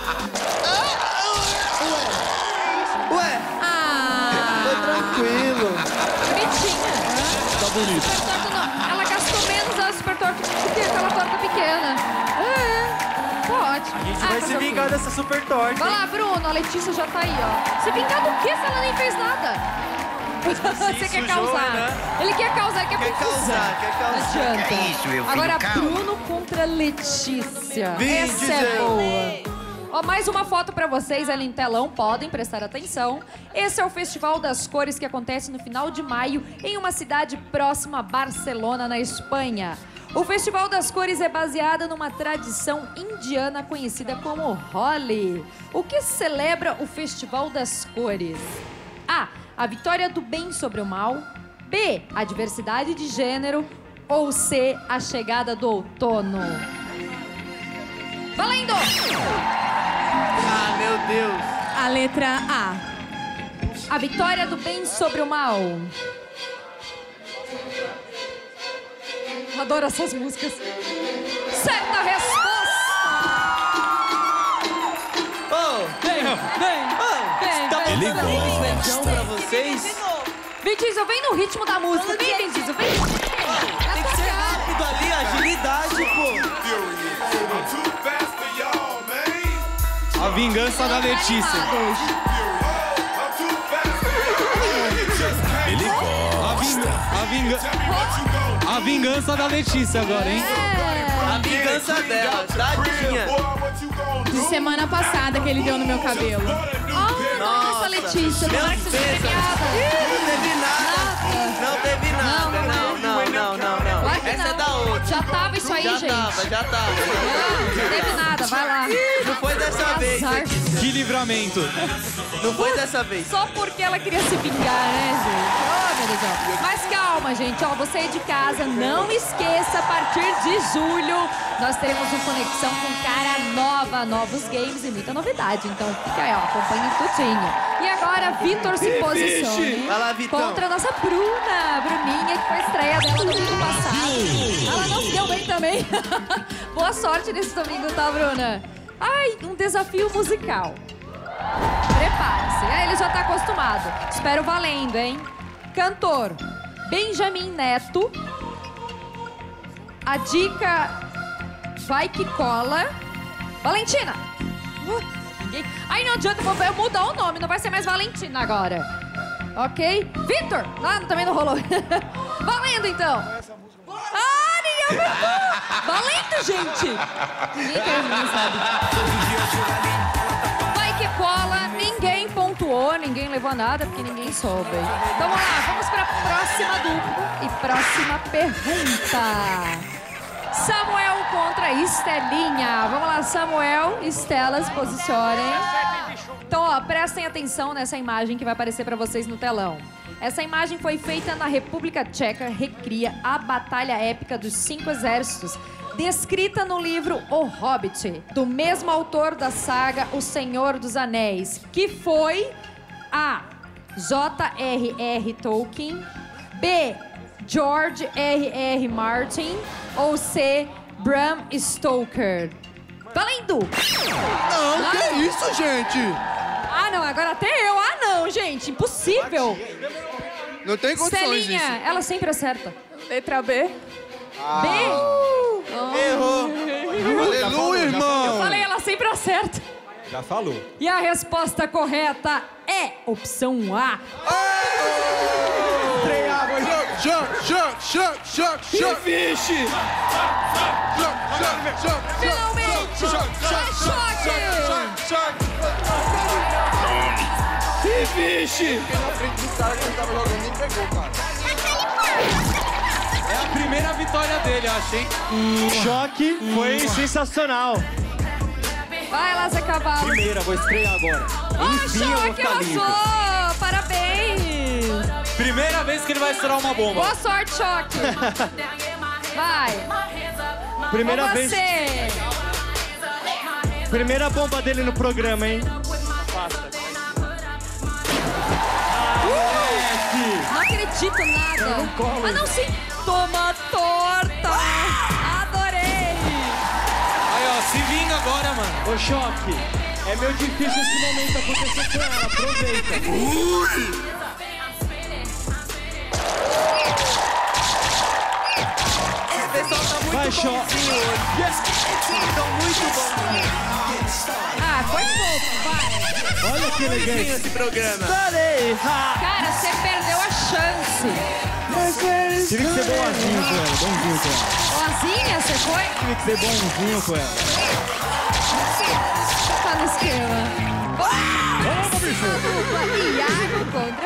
Ué, tô tranquilo. Bonitinha. Tá bonito. Super torta não. Ela gastou menos a super torta do que aquela torta pequena. Tá ótimo. A gente vai se vingar dessa super torta. Vai lá, Bruno. A Letícia já tá aí, ó. Se vingar do quê se ela nem fez nada? Você quer sujou, causar. né? Ele quer causar, Quer causar. Não adianta. Que isso, meu filho, Agora, calma. Bruno contra Letícia. Vim Essa dizer. é boa. Ó, mais uma foto pra vocês ali em telão, podem prestar atenção. Esse é o Festival das Cores que acontece no final de maio em uma cidade próxima a Barcelona, na Espanha. O Festival das Cores é baseado numa tradição indiana conhecida como Holi. O que celebra o Festival das Cores? A vitória do bem sobre o mal. B, a diversidade de gênero. Ou C, a chegada do outono. Valendo! Ah, meu Deus. A letra A. A vitória do bem sobre o mal. Adoro essas músicas. Certa resposta! Oh, Vem! Ele beijão pra vocês. Vem, Diesel, vem no ritmo da música. Vem, Diesel, vem. Tem que ser rápido ali, agilidade, pô. A vingança da Letícia. Ele gosta. A vingança da Letícia agora, hein? A vingança dela, tadinha. De semana passada que ele deu no meu cabelo. Nossa, Letícia, não é que você foi premiada. Não teve nada. Não teve nada. Não. Essa é da outra. Já tava isso aí, gente. Já tava. Não teve nada, vai lá. Não foi dessa vez. Que livramento. Não foi dessa vez. Só porque ela queria se vingar, né, gente? Oh, meu Deus do céu. Mas calma, gente. Ó, você aí de casa, não esqueça, a partir de julho, nós teremos uma conexão com cara nova, novos games e muita novidade. Então fica aí, ó, acompanhe tudinho. E agora, Vitor se posicione Vai lá, Vitão. contra a nossa Bruninha, que foi a estreia dela no domingo passado. Ela não se deu bem também. Boa sorte nesse domingo, tá, Bruna? Ai, um desafio musical. Prepare-se, ele já tá acostumado. Espero valendo, hein? Cantor Benjamin Neto. A dica vai que cola. Valentina! Aí não adianta, eu mudar o nome, não vai ser mais Valentina agora. Ok? Vitor! Também não rolou. Valendo, então! Ninguém aguentou! Valendo, gente! Ninguém quer ouvir, sabe? Vai que cola, ninguém pontuou, ninguém levou nada, porque ninguém soube. Então vamos lá, vamos para a próxima dupla e próxima pergunta. Samuel contra Estelinha. Vamos lá, Samuel e Estela, se posicionem. Então, ó, prestem atenção nessa imagem que vai aparecer para vocês no telão. Essa imagem foi feita na República Tcheca, recria a Batalha Épica dos 5 Exércitos, descrita no livro O Hobbit, do mesmo autor da saga O Senhor dos Anéis, que foi A. J.R.R. Tolkien, B. George R.R. Martin ou C. Bram Stoker. Valendo! Não, que é isso, gente? Não, agora até eu. Não, gente, impossível. Não tem condições Estelinha, disso. ela sempre acerta. Letra B. B? Errou. Aleluia, irmão. Eu falei, ela sempre acerta. Já falou. E a resposta correta é opção A. Choque. Vixe. Finalmente. Choque. Que vixe. Fiquei na frente do cara que não tava jogando, nem pegou, cara. É a primeira vitória dele, acho, hein? Choque foi sensacional. Vai lá, Zé Cavalo. Primeira, vou estrear agora. Enfim, eu vou ficar lindo. Parabéns. Primeira vez que ele vai estourar uma bomba. Boa sorte, Choque. Vai. Primeira com vez. Você. Primeira bomba dele no programa, hein? Não acredito nada. Não, sim. Toma torta. Adorei. Aí, ó, se vinga agora, mano. Ô, Choque, é meio difícil esse momento acontecer com ela. Aproveita. Esse pessoal tá muito Vai, bonzinho Choque. hoje. Estão muito bonzinhos. Foi pouco, vai. Olha que elegante. Esse programa. Cara, você perdeu a chance. Tive que ser bonzinho com ela, bonzinho com ela. Boazinha, você foi? Tive que ser bonzinho com ela. Tá no esquema. Vamos, bicho! Iago contra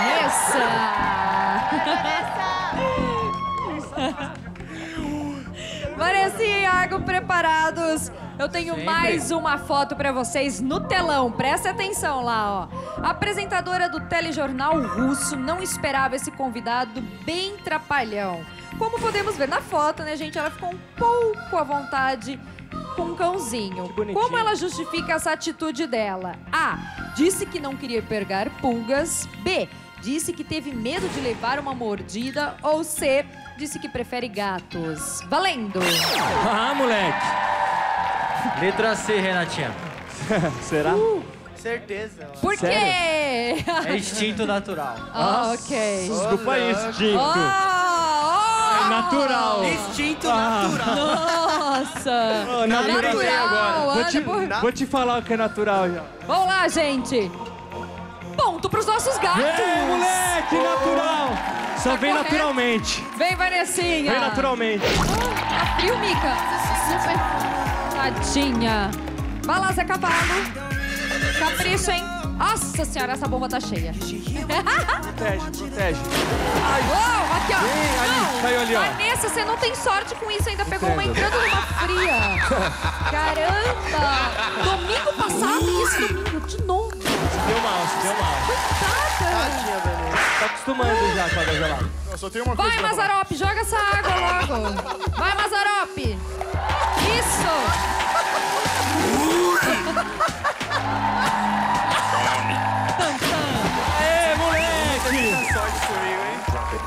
Vanessa. Vanessa e Iago preparados. Eu tenho mais uma foto pra vocês no telão. Presta atenção lá, ó. A apresentadora do telejornal russo não esperava esse convidado bem trapalhão. Como podemos ver na foto, né, gente? Ela ficou um pouco à vontade com um cãozinho. Como ela justifica essa atitude dela? A. Disse que não queria pegar pulgas. B. Disse que teve medo de levar uma mordida. Ou C. Disse que prefere gatos. Valendo! Moleque! Letra C, Renatinha. Será? Certeza. Por quê? É instinto natural. Ok. Desculpa aí, instinto. É natural. Instinto natural. Nossa! Natural agora. Anda Vou te falar o que é natural já. Vamos lá, gente. Ponto pros nossos gatos. Moleque, natural. Só vem correto. naturalmente. Vem, Vanessinha. Vem naturalmente. Tá frio, Mica? Tadinha. Vai lá, Zé Cavalo. Capricho, hein? Nossa senhora, essa bomba tá cheia. Protege. Uou, aqui, ó. Ali, caiu ali, ó. Vanessa, você não tem sorte com isso. Ainda pegou uma entrando numa fria. Caramba. Domingo passado e esse domingo de novo. Deu mal. Coitada. Tadinha, Vanessa. Tá acostumando já com a água gelada. Só tem uma Vai, coisa pra falar. Mazzaropi, joga essa água logo. Vai, Mazzaropi. Isso. Aê, moleque! Sorte comigo, hein?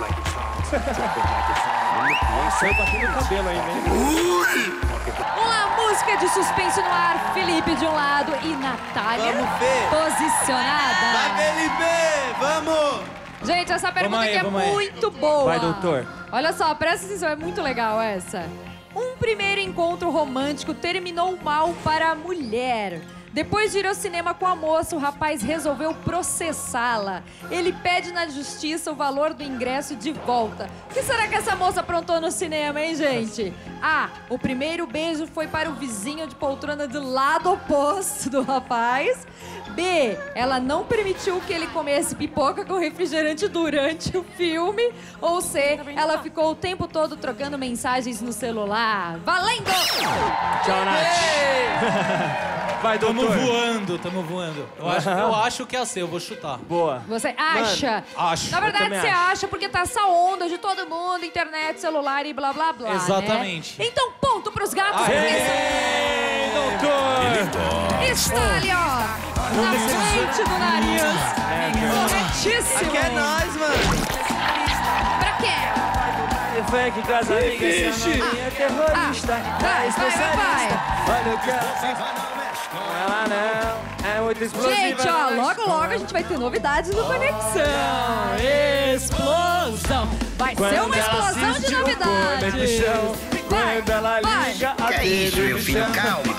Nossa, eu bati no cabelo ainda, hein? Uma música de suspense no ar. Felipe de um lado e Natália posicionada. Vai, Felipe! Vamos! Gente, essa pergunta aqui é muito boa. Vai, doutor. Olha só, presta atenção, é muito legal essa. Um primeiro encontro romântico terminou mal para a mulher. Depois de ir ao cinema com a moça, o rapaz resolveu processá-la. Ele pede na justiça o valor do ingresso de volta. O que será que essa moça aprontou no cinema, hein, gente? A. O primeiro beijo foi para o vizinho de poltrona do lado oposto do rapaz. B. Ela não permitiu que ele comesse pipoca com refrigerante durante o filme. Ou C. Ela ficou o tempo todo trocando mensagens no celular. Valendo! Tchau, Nath. Vai, doutor. Tamo voando. Eu acho que é a C, eu vou chutar. Boa. Você acha? Mano, acho. Na verdade, Eu você também acha porque tá essa onda de todo mundo, internet, celular e blá, blá, blá, Exatamente. Né? Então, ponto pros gatos. Ei, doutor. Está ali, ó, na frente do nariz. Corretíssimo. Aqui é nós, mano. Pra quê? Funk com as amigas, essa novinha é terrorista. Vai. Olha o que ela ela não, é muito explosiva. Gente, ó, logo a gente vai ter novidades no Conexão. Explosão. Vai ser uma explosão de novidades. Quando ela liga a Que é isso, meu filho? Calma.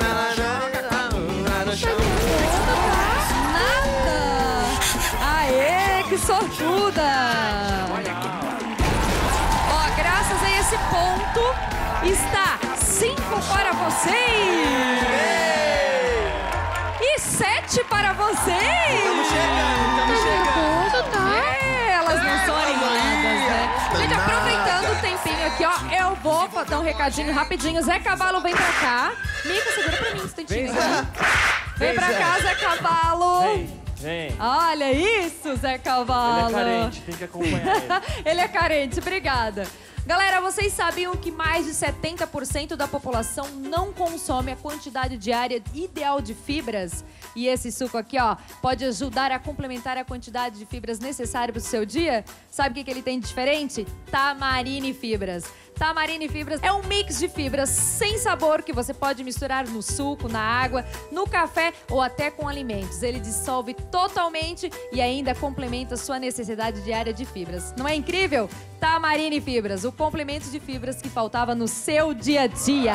Nada. Aê, que sortuda. Ó, graças a esse ponto, está 5 para vocês. E 7 para vocês. Estamos chegando. Elas não são animadas, né? Gente, aproveitando o tempinho aqui, ó, eu vou dar um recadinho rapidinho. Zé Cavalo, vem pra cá. Mica, segura pra mim, instantinho. Vem pra cá, Zé Cavalo. Vem. Olha isso, Zé Cavalo. Ele é carente, tem que acompanhar ele. Ele é carente, obrigada. Galera, vocês sabiam que mais de 70% da população não consome a quantidade diária ideal de fibras? E esse suco aqui, ó, pode ajudar a complementar a quantidade de fibras necessária para o seu dia? Sabe o que ele tem de diferente? Tamarine Fibras. Tamarine Fibras é um mix de fibras sem sabor que você pode misturar no suco, na água, no café ou até com alimentos. Ele dissolve totalmente e ainda complementa a sua necessidade diária de fibras. Não é incrível? Tamarine Fibras, o complemento de fibras que faltava no seu dia a dia.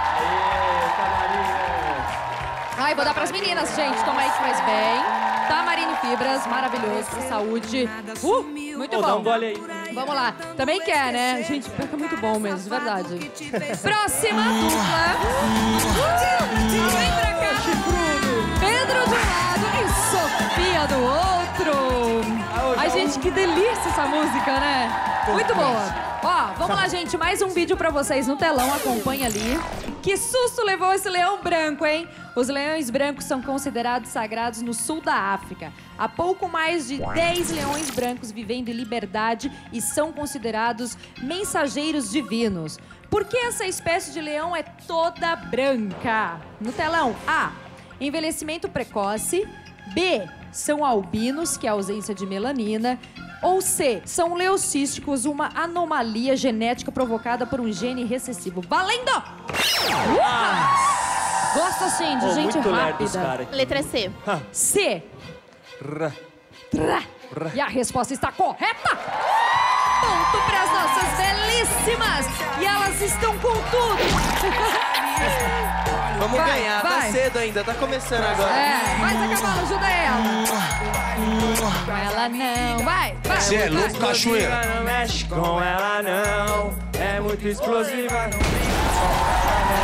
Ai, vou dar pras meninas, gente. Toma aí que faz bem. Tamarine Fibras, maravilhoso, pra saúde. Muito bom. Dá um gole aí. Vamos lá. Também quer, né? Gente, fica muito bom mesmo, de verdade. Próxima dupla. Vem pra cá. Pedro de um lado e Sofia do outro. Ai, gente, que delícia essa música, né? Muito boa. Ó, vamos lá, gente. Mais um vídeo pra vocês no telão. Acompanha ali. Que susto levou esse leão branco, hein? Os leões brancos são considerados sagrados no sul da África. Há pouco mais de 10 leões brancos vivendo em liberdade e são considerados mensageiros divinos. Por que essa espécie de leão é toda branca? No telão, A. Envelhecimento precoce. B. São albinos, que é a ausência de melanina. Ou C, são leucísticos, uma anomalia genética provocada por um gene recessivo. Valendo! Gosto assim de gente rápida. Letra C. C. E a resposta está correta! Ponto para as nossas belíssimas! E elas estão com tudo! Vamos ganhar, tá cedo ainda, tá começando agora. Vai, Zé Cavalo, ajuda ela. Com ela não, vai. Você é louco, cachoeira. Não mexe com ela não, é muito explosiva.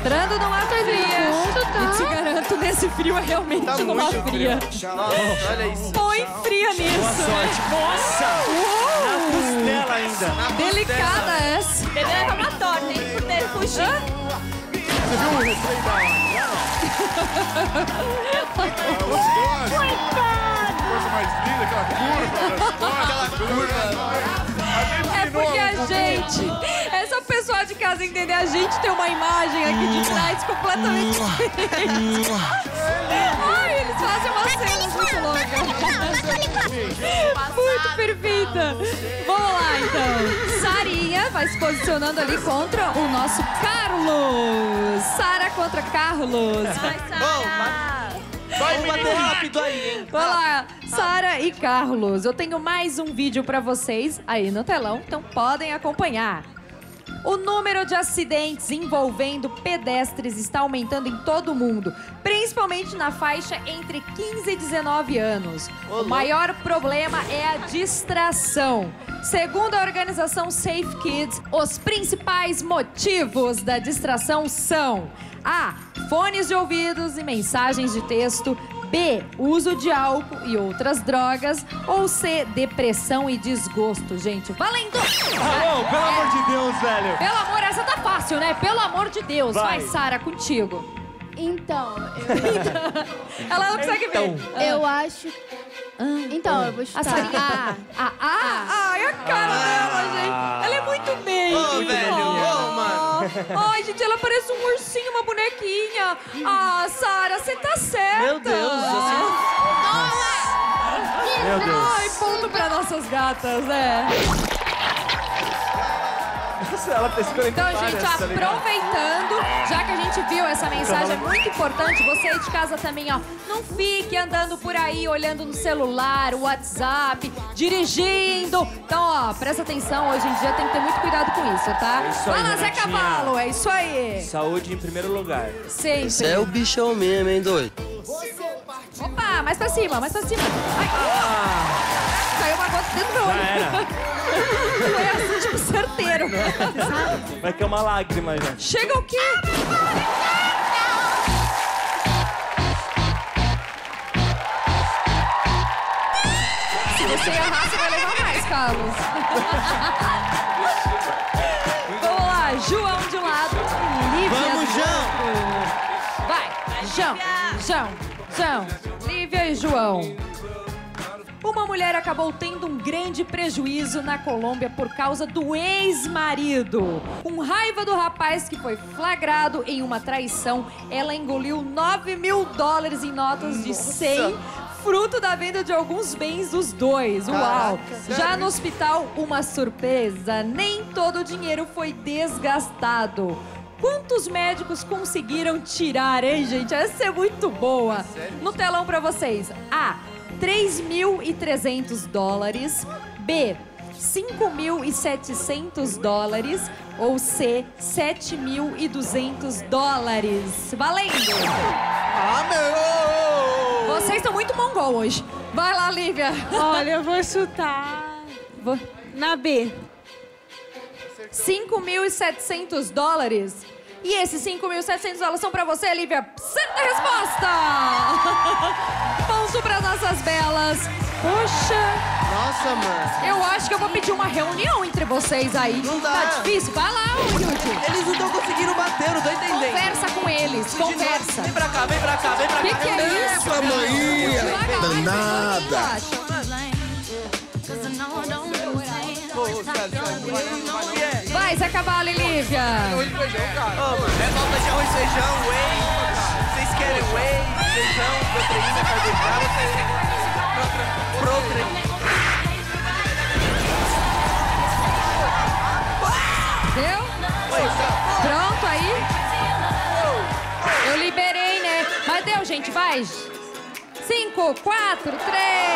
Entrando numa fria. E te garanto, nesse frio é realmente numa fria. Nossa, olha isso. Põe fria nisso. Boa sorte. Nossa! Na costela ainda. Delicada essa. Bebê leva uma torta, hein? Por ter fugido. Você viu o replay da... Coisa mais linda, aquela curva. É porque a gente, essa pessoa de casa entender, a gente tem uma imagem aqui de trás completamente diferente. Ai, eles fazem uma cena muito louca. Muito perfeita. Vamos lá, então. Sarinha vai se posicionando ali contra o nosso Carlos. Sara contra Carlos. Vai, Sara. Vamos bater rápido aí, hein? Vamos lá, Sara e Carlos. Eu tenho mais um vídeo pra vocês aí no telão, então podem acompanhar. O número de acidentes envolvendo pedestres está aumentando em todo o mundo, principalmente na faixa entre 15 e 19 anos. O maior problema é a distração. Segundo a organização Safe Kids, os principais motivos da distração são: A. Fones de ouvidos e mensagens de texto. B. Uso de álcool e outras drogas. Ou C. Depressão e desgosto. Gente, valendo! Alô, pelo amor de Deus, velho. Pelo amor, essa tá fácil, né? Pelo amor de Deus. Vai, Sara, contigo. Então, Ela não consegue ver. eu acho... Então, eu vou chutar. A Sarinha. Ai, a cara dela, gente. Ela é muito bem. Ô, velho. Ô, mano. Ai, gente, ela parece um ursinho, uma bonequinha. Ah, Sara, você tá certa. Meu Deus, Meu Deus. Ai, ponto pra nossas gatas, né? Ela tá escolhendo Então, gente, aproveitando, já que a gente viu essa mensagem, é muito importante, você aí de casa também, ó, não fique andando por aí, olhando no celular, o WhatsApp, dirigindo. Então, ó, presta atenção, hoje em dia tem que ter muito cuidado com isso, tá? É isso aí, Vai lá, Zé Renatinha. Cavalo, é isso aí. Saúde em primeiro lugar. Sempre. Você é o bichão mesmo, hein, doido? Opa, mais pra cima, mais pra cima. Ai, caiu uma gota dentro do meu olho. Já era. Foi assim, tipo, certeiro. Vai ter uma lágrima já. Chega o quê? Se você errar, você vai levar mais, Carlos. Vamos lá, João de um lado, Lívia Vamos, do João. outro. Vai, João, Lívia e João. Uma mulher acabou tendo um grande prejuízo na Colômbia por causa do ex-marido. Com raiva do rapaz que foi flagrado em uma traição, ela engoliu $9.000 em notas de 100, fruto da venda de alguns bens dos dois. Uau! Já no hospital, uma surpresa, nem todo o dinheiro foi desgastado. Quantos médicos conseguiram tirar, hein, gente? Essa é muito boa. No telão pra vocês. A. $3.300. B. $5.700. Ou C. $7.200. Valendo! Vocês estão muito mongol hoje. Vai lá, Lívia. Olha, eu vou chutar na B. $5.700. E esses $5.700 são pra você, Lívia. Certa resposta! Ponto para nossas belas. Poxa. Nossa, mano. Eu acho que eu vou pedir uma reunião entre vocês aí. Não dá. Tá difícil? Vai lá, Yudi. Eles não estão conseguindo bater, não tô entendendo. Conversa com eles, conversa. Vem pra cá, vem pra cá, vem pra cá. Que é isso? Essa manhã danada. Vai, Zé Cavalo e Lívia. Ô, mano, é falta de arroz, feijão, whey. Vocês querem whey, feijão, proteína, carboidrato, proteína. Deu? Pronto aí? Eu liberei, né? Mas deu, gente, vai. 5, 4, 3, 2, 1.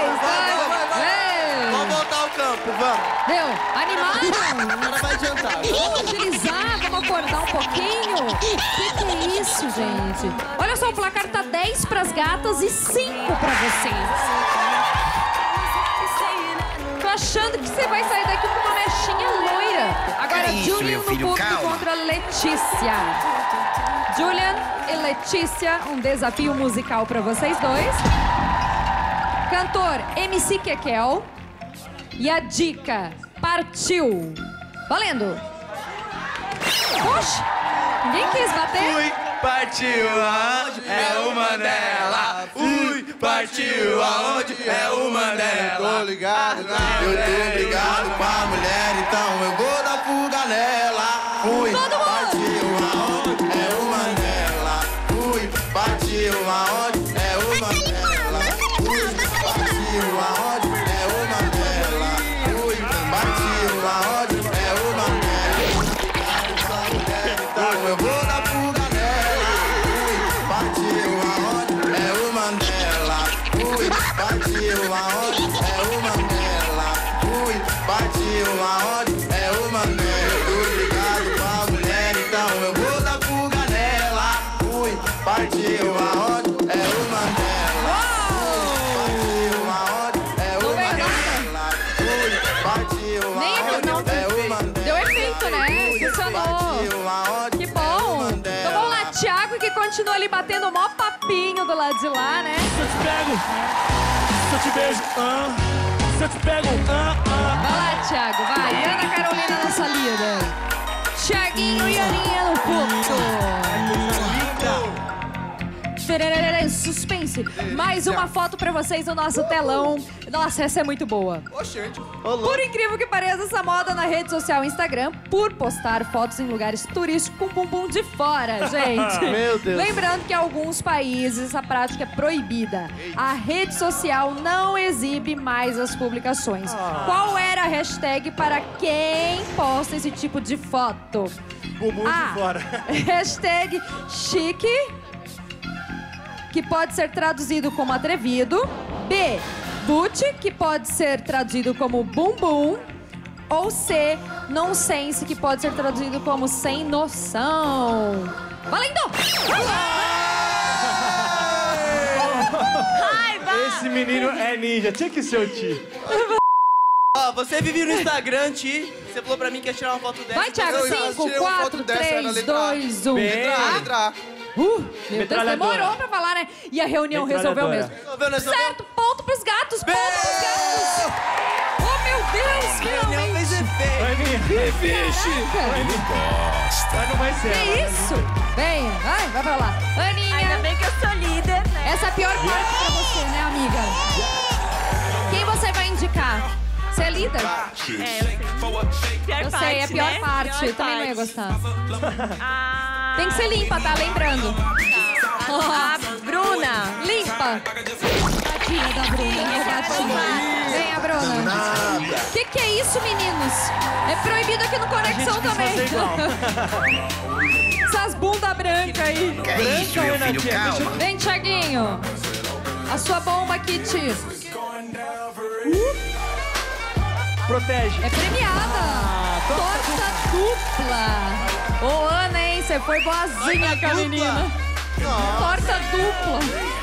Vamos voltar ao campo, vamos. Deu? Animado? Agora vai adiantar. Vamos agilizar, vamos acordar um pouquinho. Que é isso, gente? Olha só, o placar tá 10 pras gatas e 5 pra vocês. Tô achando que você vai sair daqui com uma mechinha loira. up. Agora, Que isso, Julian meu no filho, público calma. contra Letícia. Julian e Letícia, um desafio musical pra vocês dois. Cantor MC Kekel. E a dica, partiu. Valendo. Oxe, ninguém quis bater? Fui, partiu aonde é o Mandela. Fui, partiu aonde é o Mandela. Tô ligado, eu tô ligado com a mulher, então eu vou dar fuga nela. Fui, partiu aonde é o Mandela. Fui, partiu aonde é o Mandela. Fui, partiu aonde é o Mandela. Fui, partiu aonde é o Mandela. Então eu vou dar fuga nela. Fui, partiu aonde é o Mandela. Fui, partiu aonde é o Mandela. Fui, partiu aonde é o Mandela. Tô ligado com a mulher, então eu vou dar fuga nela. Fui, partiu aonde é o Mandela. Partiu aonde é o Mandela. Fui, partiu aonde é o Mandela. Deu efeito, né? Funcionou. Que bom. Então vamos lá, Thiago, que continua ali batendo o maior papinho do lado de lá, né? Se eu te pego, se eu te beijo, se eu te pego, Vai lá, Thiago, vai. E Ana Carolina, nossa líder. Thiaguinho e Aninha no ponto. Suspense. Mais uma foto pra vocês no nosso telão. Nossa, essa é muito boa. Por incrível que pareça, essa moda na rede social Instagram, por postar fotos em lugares turísticos com bumbum de fora, gente. Meu Deus. Lembrando que em alguns países essa prática é proibida. A rede social não exibe mais as publicações. Qual era a hashtag para quem posta esse tipo de foto? bumbum de fora. Hashtag chique, que pode ser traduzido como atrevido. B, boot, que pode ser traduzido como bumbum. Ou C, nonsense, que pode ser traduzido como sem noção. Valendo! Esse menino é ninja, tinha que ser o Ti. Ó, você vive no Instagram, Ti. Você falou pra mim que ia tirar uma foto dessa. Vai, Thiago, 5, 4, 3, 2, 1. Letra A. Meu Deus, demorou pra falar, né? E a reunião resolveu mesmo. Certo, ponto pros gatos, ponto pros gatos. Oh, meu Deus, finalmente. Fez efeito. Vixe. Ele gosta. Mas não vai ser. Que isso? Vem, vai pra lá. Aninha. Ainda bem que eu sou líder, né? Essa é a pior parte pra você, né, amiga? Quem você vai indicar? Você é líder? Pior Eu parte, sei, é a pior né? parte. Pior Eu também não ia parte. gostar. Tem que ser limpa, tá? Lembrando. A Bruna. Limpa. Tadinha da Bruna. Gatinha. Vem, a Bruna. Que é isso, meninos? É proibido aqui no Conexão também. Essas bundas brancas aí. Que é isso, meu filho? Calma. Vem, Thiaguinho. A sua bomba, Kitty. Protege. É premiada. Torta dupla. Ô, Ana, hein? Você foi boazinha com a menina. Torta dupla.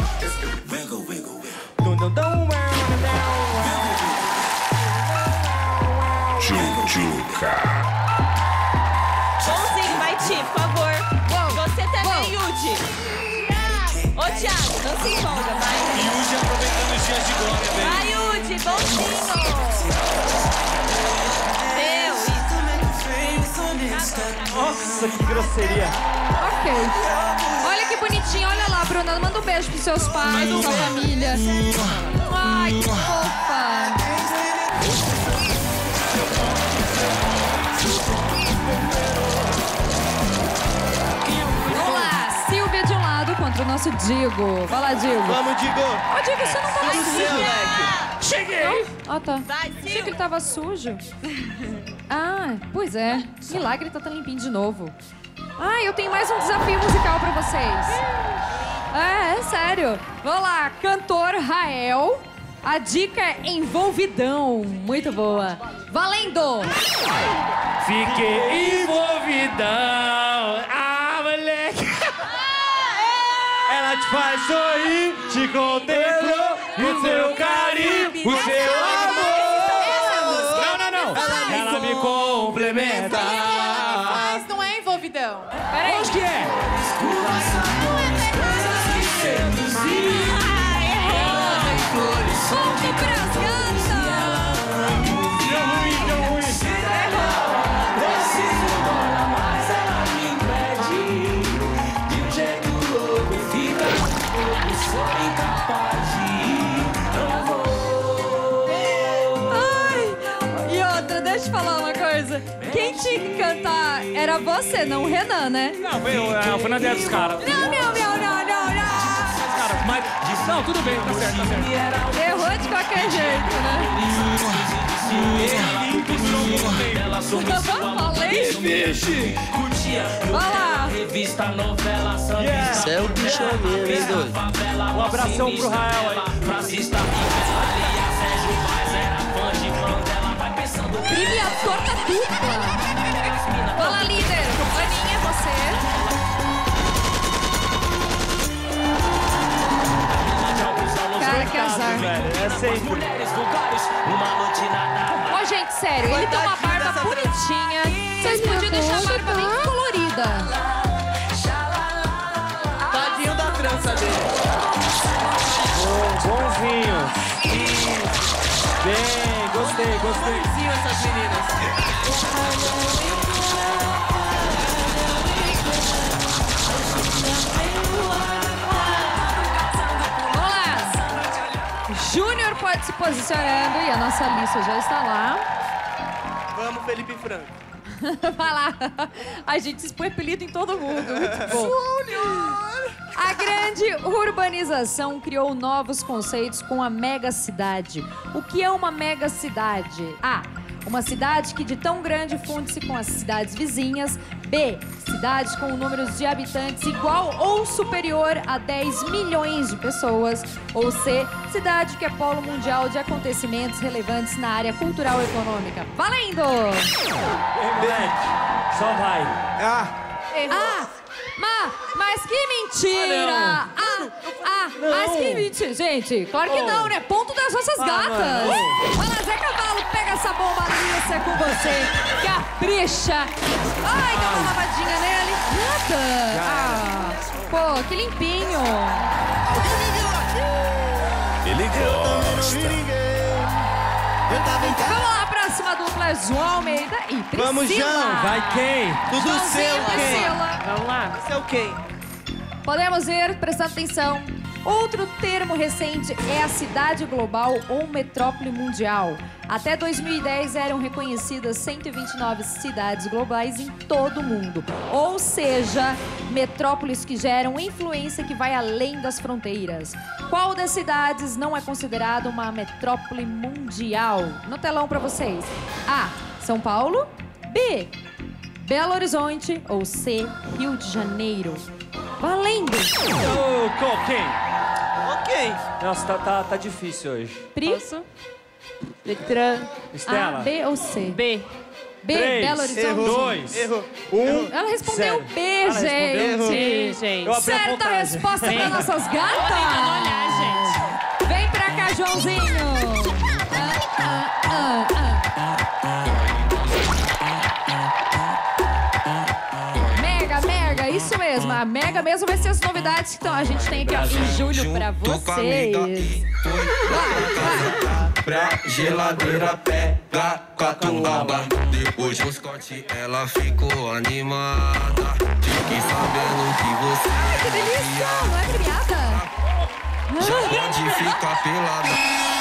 Tchutchuca. Bonzinho, vai, Ti, por favor. Você também, Yudi. Ô, Thiago, não se empolga, vai. Yudi aproveitando os dias de glória, velho. Vai, Yudi, bonzinho. Nossa, que grosseria. Ok. Olha que bonitinho. Olha lá, Bruna. Manda um beijo pros seus pais, pra sua família. Ai, que fofa. Vamos lá. Silvia de um lado contra o nosso Digo. Vai lá, Digo. Vamos, Digo. Ô, Digo, você não vai Tudo seu, moleque. Cheguei. Ah, tá. Vai, Achei que ele tava sujo. Ah, pois é. Milagre tá tão limpinho de novo. Ah, eu tenho mais um desafio musical pra vocês. É sério. Vamos lá, cantor Rael. A dica é envolvidão. Muito boa. Valendo! Fiquei envolvidão. Ah, moleque. Ela te faz sorrir, te contemplou, o seu carinho, o seu amor. Não. Ela me complementa. arrebenta. Mas não é envolvidão. Peraí. Onde que é? Ponto pras gatas. Deu ruim. Preciso dólar, mas ela me impede. De um jeito louco, fica louco, sou incapaz de ir. Não vou. Ai, e outra, deixa eu falar uma coisa. Quem tinha que cantar era você, não o Renan, né? Não, foi na ideia dos caras. Não. Mas, não, tudo bem, tá certo. Errou de qualquer jeito, né? Falei? Vai lá. Você é o bicho mesmo, hein, doido? Um abração pro Rael aí. Trilha torta dupla. Fala, líder. Aninha, você. Cara, que azar. É sempre. Ô, gente, sério, ele tem uma barba bonitinha. Vocês podiam deixar a barba bem colorida. Tadinho da trança dele. Bonzinho. Bem, gostei. Bonzinho essas meninas. Júnior pode se posicionando e a nossa lista já está lá. Vamos, Felipe Franco. Vai lá. A gente expõe apelido em todo mundo. Muito bom. Júnior! A grande urbanização criou novos conceitos com a megacidade. O que é uma megacidade? A. Uma cidade que de tão grande funde-se com as cidades vizinhas. B. Cidade com números de habitantes igual ou superior a 10 milhões de pessoas. Ou C. Cidade que é polo mundial de acontecimentos relevantes na área cultural e econômica. Valendo! Só vai. Mas que mentira! Mas que mentira! Gente, claro que não, né? Ponto das nossas gatas! Vai lá, Zé Cavalo, pega essa bomba lisa, é com você! Capricha! Ai, dá uma lavadinha nele! Nada! Pô, que limpinho! Ele gosta. Vamos lá, próxima dupla, João Almeida e Priscila! Vamos, João! Vai quem? Tudo seu, quem? Priscila! Vamos lá. Seu quem? Podemos ver, prestando atenção, outro termo recente é a cidade global ou metrópole mundial. Até 2010 eram reconhecidas 129 cidades globais em todo o mundo. Ou seja, metrópoles que geram influência que vai além das fronteiras. Qual das cidades não é considerada uma metrópole mundial? No telão para vocês. A. São Paulo. B. Belo Horizonte. Ou C. Rio de Janeiro. Valendo! Quem? Ok. Nossa, tá difícil hoje. Posso? Letra Estela. A, B ou C? B. B, 3, Belo Horizonte. 2, Errou. 1. Ela respondeu B, gente. Sim, gente. Eu abri a Certa contagem. resposta para nossas Tentando gatas. olhar, gente. Vem pra cá, Joãozinho. Mega, isso mesmo. A Mega mesmo vai ser as novidades que a gente tem aqui ó, em julho pra vocês. Pra geladeira, pega catuaba. Depois do Scott, ela ficou animada. Fiquei sabendo que você. Ai, que delícia! Não é criada? Já pode ficar pelada.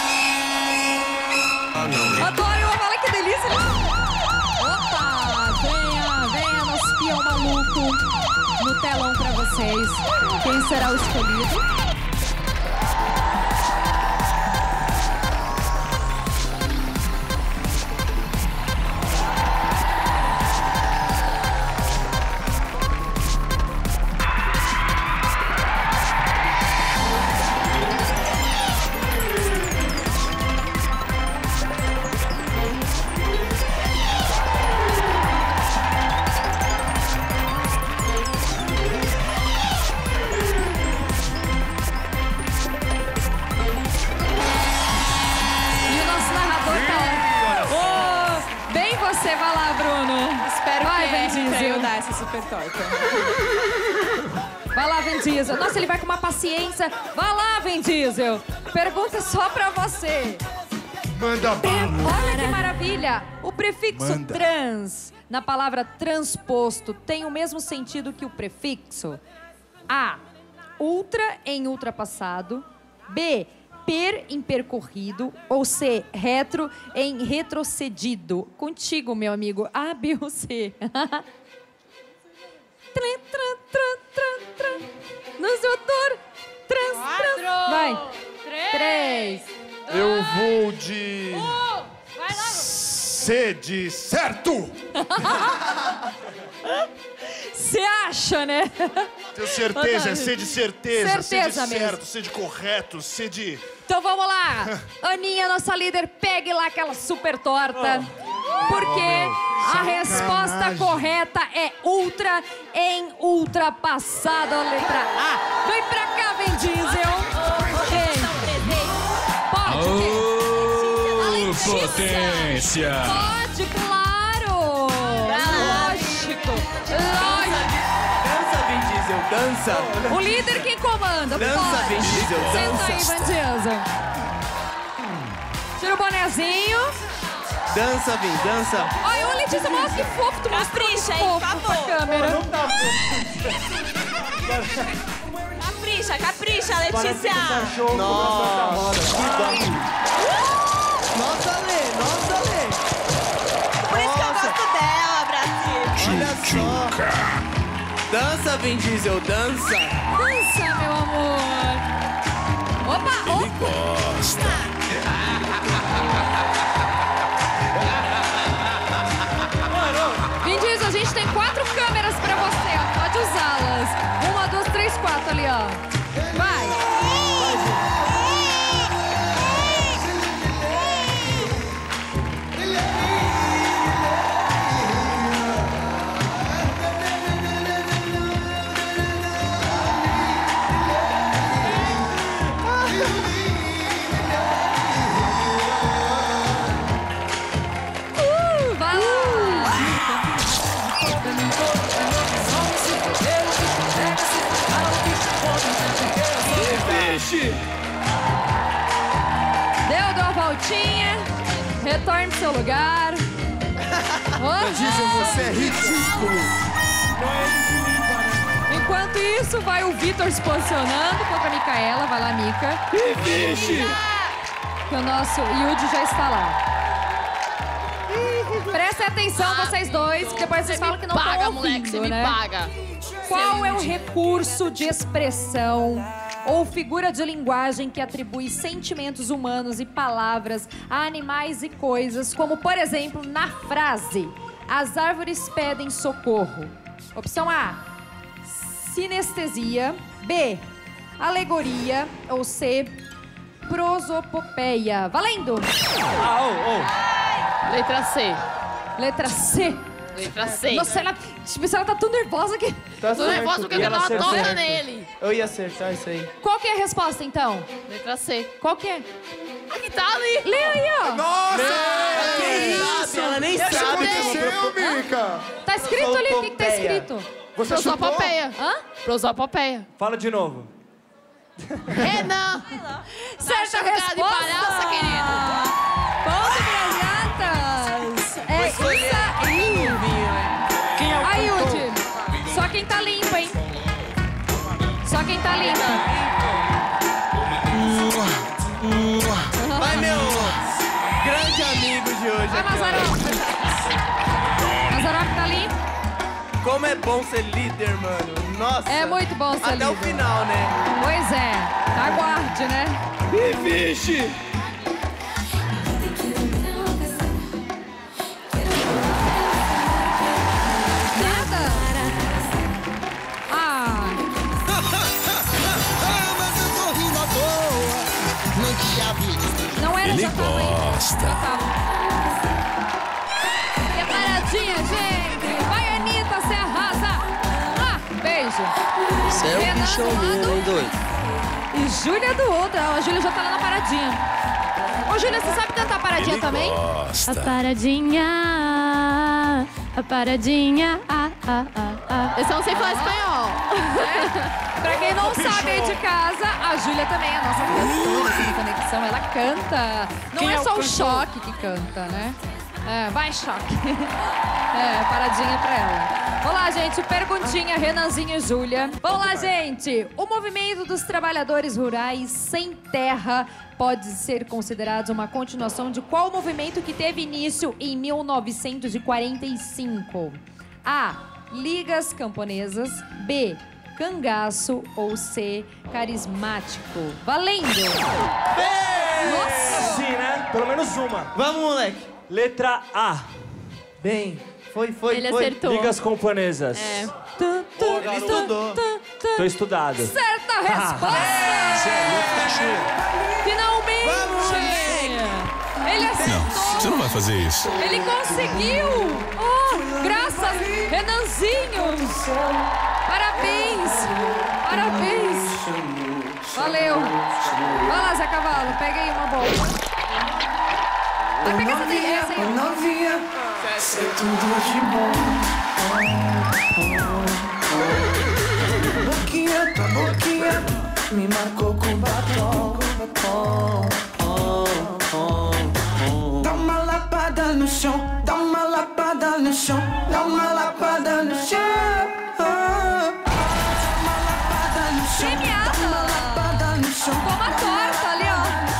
Adoro, olha que delícia! Opa! Venha, nosso peão maluco no telão pra vocês. Quem será o escolhido? você, vai lá, Bruno. Espero vai, que Vin Diesel. pra eu dar essa super torta. Vai lá, Vin Diesel. Nossa, ele vai com uma paciência. Vai lá, Vin Diesel. Pergunta só pra você. Manda bala. Olha que maravilha. O prefixo trans, na palavra transposto, tem o mesmo sentido que o prefixo A, ultra em ultrapassado. B, per em percorrido. Ou C, retro em retrocedido. Contigo, meu amigo. A, B ou C? No seu tour. Trans. Vai. 3. Eu vou de... Vai lá. C de certo. Você acha, né? Tenho certeza, é C de certeza, Certeza C de mesmo. certo, C de correto, C de... Então vamos lá. Aninha, nossa líder, pegue lá aquela super torta. Porque a resposta correta é ultra em ultrapassado. A letra A. Vem pra cá, Vin Diesel. Pode. Potência. Pode, claro. Lógico. Dança, Vin Diesel, dança. O líder quem comanda. Dança, pode. Vin Diesel, Senta aí, dança. Vin Diesel. Tira o bonezinho. Dança, Vin, dança. Olha, o Letícia, mostra que fofo. Tu mostrou Capricha, que hein, fofo por pra favor. câmera. Não tá Capricha, Letícia. Nossa, que bom. Nossa, Lê, nossa, Lê. Por isso que eu gosto dela, Brasil. Olha só. Dança, Vin Diesel, dança. Dança, meu amor. Opa, Ele gosta. Vin Diesel, a gente tem 4 câmeras pra você, ó. Pode usá-las. 1, 2, 3, 4 ali, ó. Vai. Vai lá. Deu a voltinha. Retorne pro seu lugar. Diesel, você é ridículo. Enquanto isso, vai o Vitor se posicionando contra a Micaela. Vai lá, Mica. Vixe. Que o nosso Yudi já está lá. Prestem atenção, vocês dois, que depois vocês falam que não estão ouvindo, moleque, você me né? paga. Qual é o recurso de expressão ou figura de linguagem que atribui sentimentos humanos e palavras a animais e coisas, como, por exemplo, na frase "As árvores pedem socorro"? Opção A, sinestesia. B, alegoria. Ou C, prosopopeia. Valendo! Letra C. Letra C. Letra C. Nossa, ela tá tão nervosa que... Tô nervosa porque eu quero dar uma torta nele. Eu ia acertar isso aí. Qual que é a resposta, então? Letra C. Qual que é? Aqui tá ali. Lê aí, ó. Nossa! Que isso? Ela nem O que sabe. aconteceu, Mica? Tá escrito ali? O que tá escrito? Você chutou? Prosopopeia. Hã? Prosopopeia. Fala de novo. Renan. Certa Cara de resposta. palhaça, querido. Ponto pras gatas. É isso aí. Quem é o Aí, cantor? Yudi. Só quem tá limpo, hein? Só quem tá limpo. Vai, meu grande amigo de hoje. Vai, aqui, ó. Mazzaropi. Mazzaropi tá limpo. Como é bom ser líder, mano. Nossa. É muito bom ser Até líder. o final, né? Pois é. Aguarde, né? Vixe. Nada? Ah. Mas eu tô rindo à toa. No dia 20. Não era Ele já tava, hein? gosta. Já tava. Que paradinha, gente. Vai, Anitta, você arrasa. Ah, beijo. Você é um Renan bichão do lado. mesmo, hein, doido? E Júlia do outro. A Júlia já tá lá na paradinha. Ô, Júlia, você sabe cantar paradinha Ele também? gosta. A paradinha. A paradinha, Eu só não sei falar espanhol. Pra quem não sabe aí de casa, a Júlia também é a nossa cantora aqui no Conexão. Ela canta. Não Quem é é o só o cantor? Choque que canta, né? Vai, Choque. Paradinha pra ela. Olá, gente. Perguntinha, Renanzinho e Júlia. Vamos lá, gente. O movimento dos trabalhadores rurais sem terra pode ser considerado uma continuação de qual movimento que teve início em 1945? A. Ligas Camponesas. B. Cangaço. Ou C. Carismático. Valendo! Nossa! Sim, né? Pelo menos uma. Vamos, moleque. Letra A. Bem, foi. Ele acertou. Ligas Camponesas. Ele estudou. Tô estudado. Certa resposta! Finalmente! Vamos, Ele acertou! Não, você não vai fazer isso. Ele conseguiu! Oh, graças, Renanzinhos! Parabéns! Parabéns! Valeu! Vai lá, Zé Cavalo, pega aí uma bola. Vai pegar essa daí, essa aí. Novinha, é tudo de bom. Boquinha, tua boquinha me marcou com batom. Dá uma lapada no chão, dá uma lapada no chão, dá uma lapada no chão. Premiada! Toma torta ali, ó.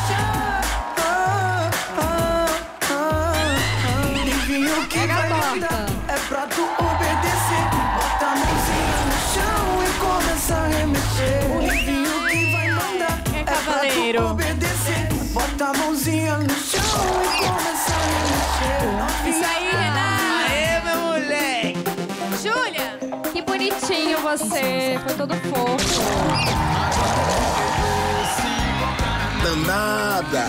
Pega a torta. É pra tu obedecer. Bota a mãozinha no chão e começa a remexer. O livinho que vai mandar. É pra tu obedecer. Bota a mãozinha no chão e começa a remexer. Isso aí, Renan. Aê, meu moleque. Júlia. Que bonitinho você. Foi todo fofo. Danada.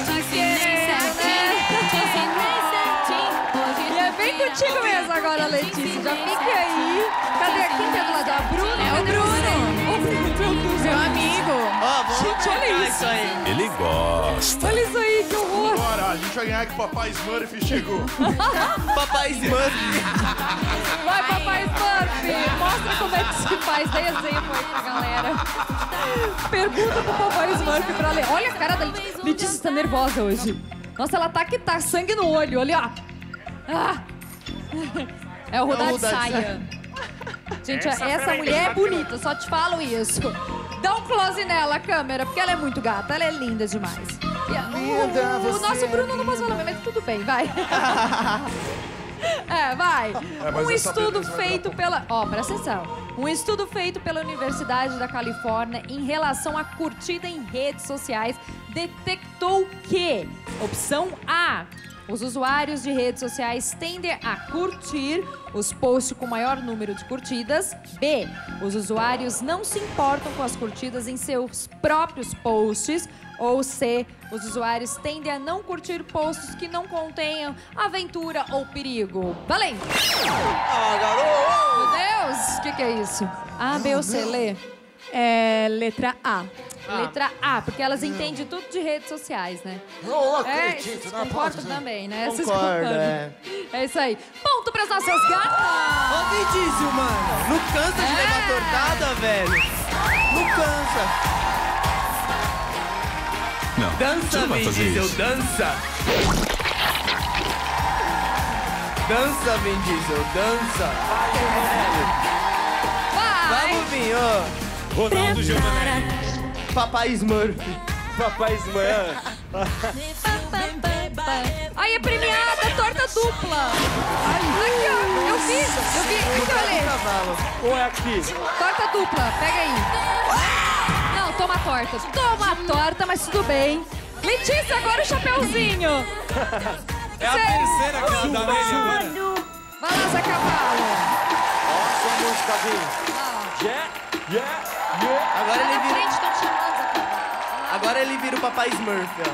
E é bem contigo mesmo agora, Letícia. Já fique aí. Cadê? Quem tá do lado? A Bruna? É o Bruno. O Bruno, meu Deus. Meu amigo. Ó, vamos Gente, olha pegar isso. aí. Ele gosta. Olha isso aí, que horror. Bora, a gente vai ganhar que o Papai Smurf chegou. Papai Smurf. Vai, Papai Smurf. Mostra como é que se faz. Dê exemplo aí pra galera. Pergunta pro Papai Smurf pra ler. Olha a cara da Letícia. Letícia tá nervosa hoje. Nossa, ela tá que tá sangue no olho. Olha, ó. Ah. É o Rudá de saia. Gente, essa mulher é bonita, só te falo isso. Dá um close nela, câmera, porque ela é muito gata, ela é linda demais. O nosso Bruno não pode falar, mas tudo bem, vai. Vai. Um estudo feito pela... Ó, presta atenção. Um estudo feito pela Universidade da Califórnia em relação à curtida em redes sociais detectou que... Opção A... Os usuários de redes sociais tendem a curtir os posts com maior número de curtidas. B. Os usuários não se importam com as curtidas em seus próprios posts. Ou C. Os usuários tendem a não curtir posts que não contenham aventura ou perigo. Valendo! garoto! Meu Deus! O que é isso? A, B ou C? Lê. Letra A. Letra A, porque elas entendem tudo de redes sociais, né? Não acredito, não concordam posso. também, né? Vocês Concordo, concordam. É isso aí. Ponto pras nossas gatas! Ô, Vin Diesel, mano. Não cansa de levar tortada, velho. Não cansa. Não, você Dança, não vai Vin fazer Diesel, isso. dança. Dança, Vin Diesel, dança. Vai! Vamos, Vin, ó. Ronaldo Giovanni. Papai Smurf. Papai Smurf. Aí é premiada, torta dupla. Aqui, ó. Eu vi. Aqui, olha. Ou é aqui? Torta dupla, pega aí. Não, toma a torta. Toma a torta, mas tudo bem. Letícia, agora o chapeuzinho. É a terceira que ela dá nele agora. Vai lá, Zé Cavalo. Ó, sua música, Vin. Yeah. Agora ele Na vira... frente, estão te chamando, Zé Cavalo. Agora ele vira o Papai Smurf, ó.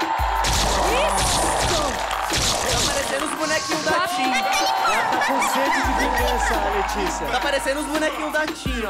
Isso! Tá parecendo os bonequinhos da Tim. Ela tá com sede de vingança, Letícia. Tá parecendo os bonequinhos da Tim, ó.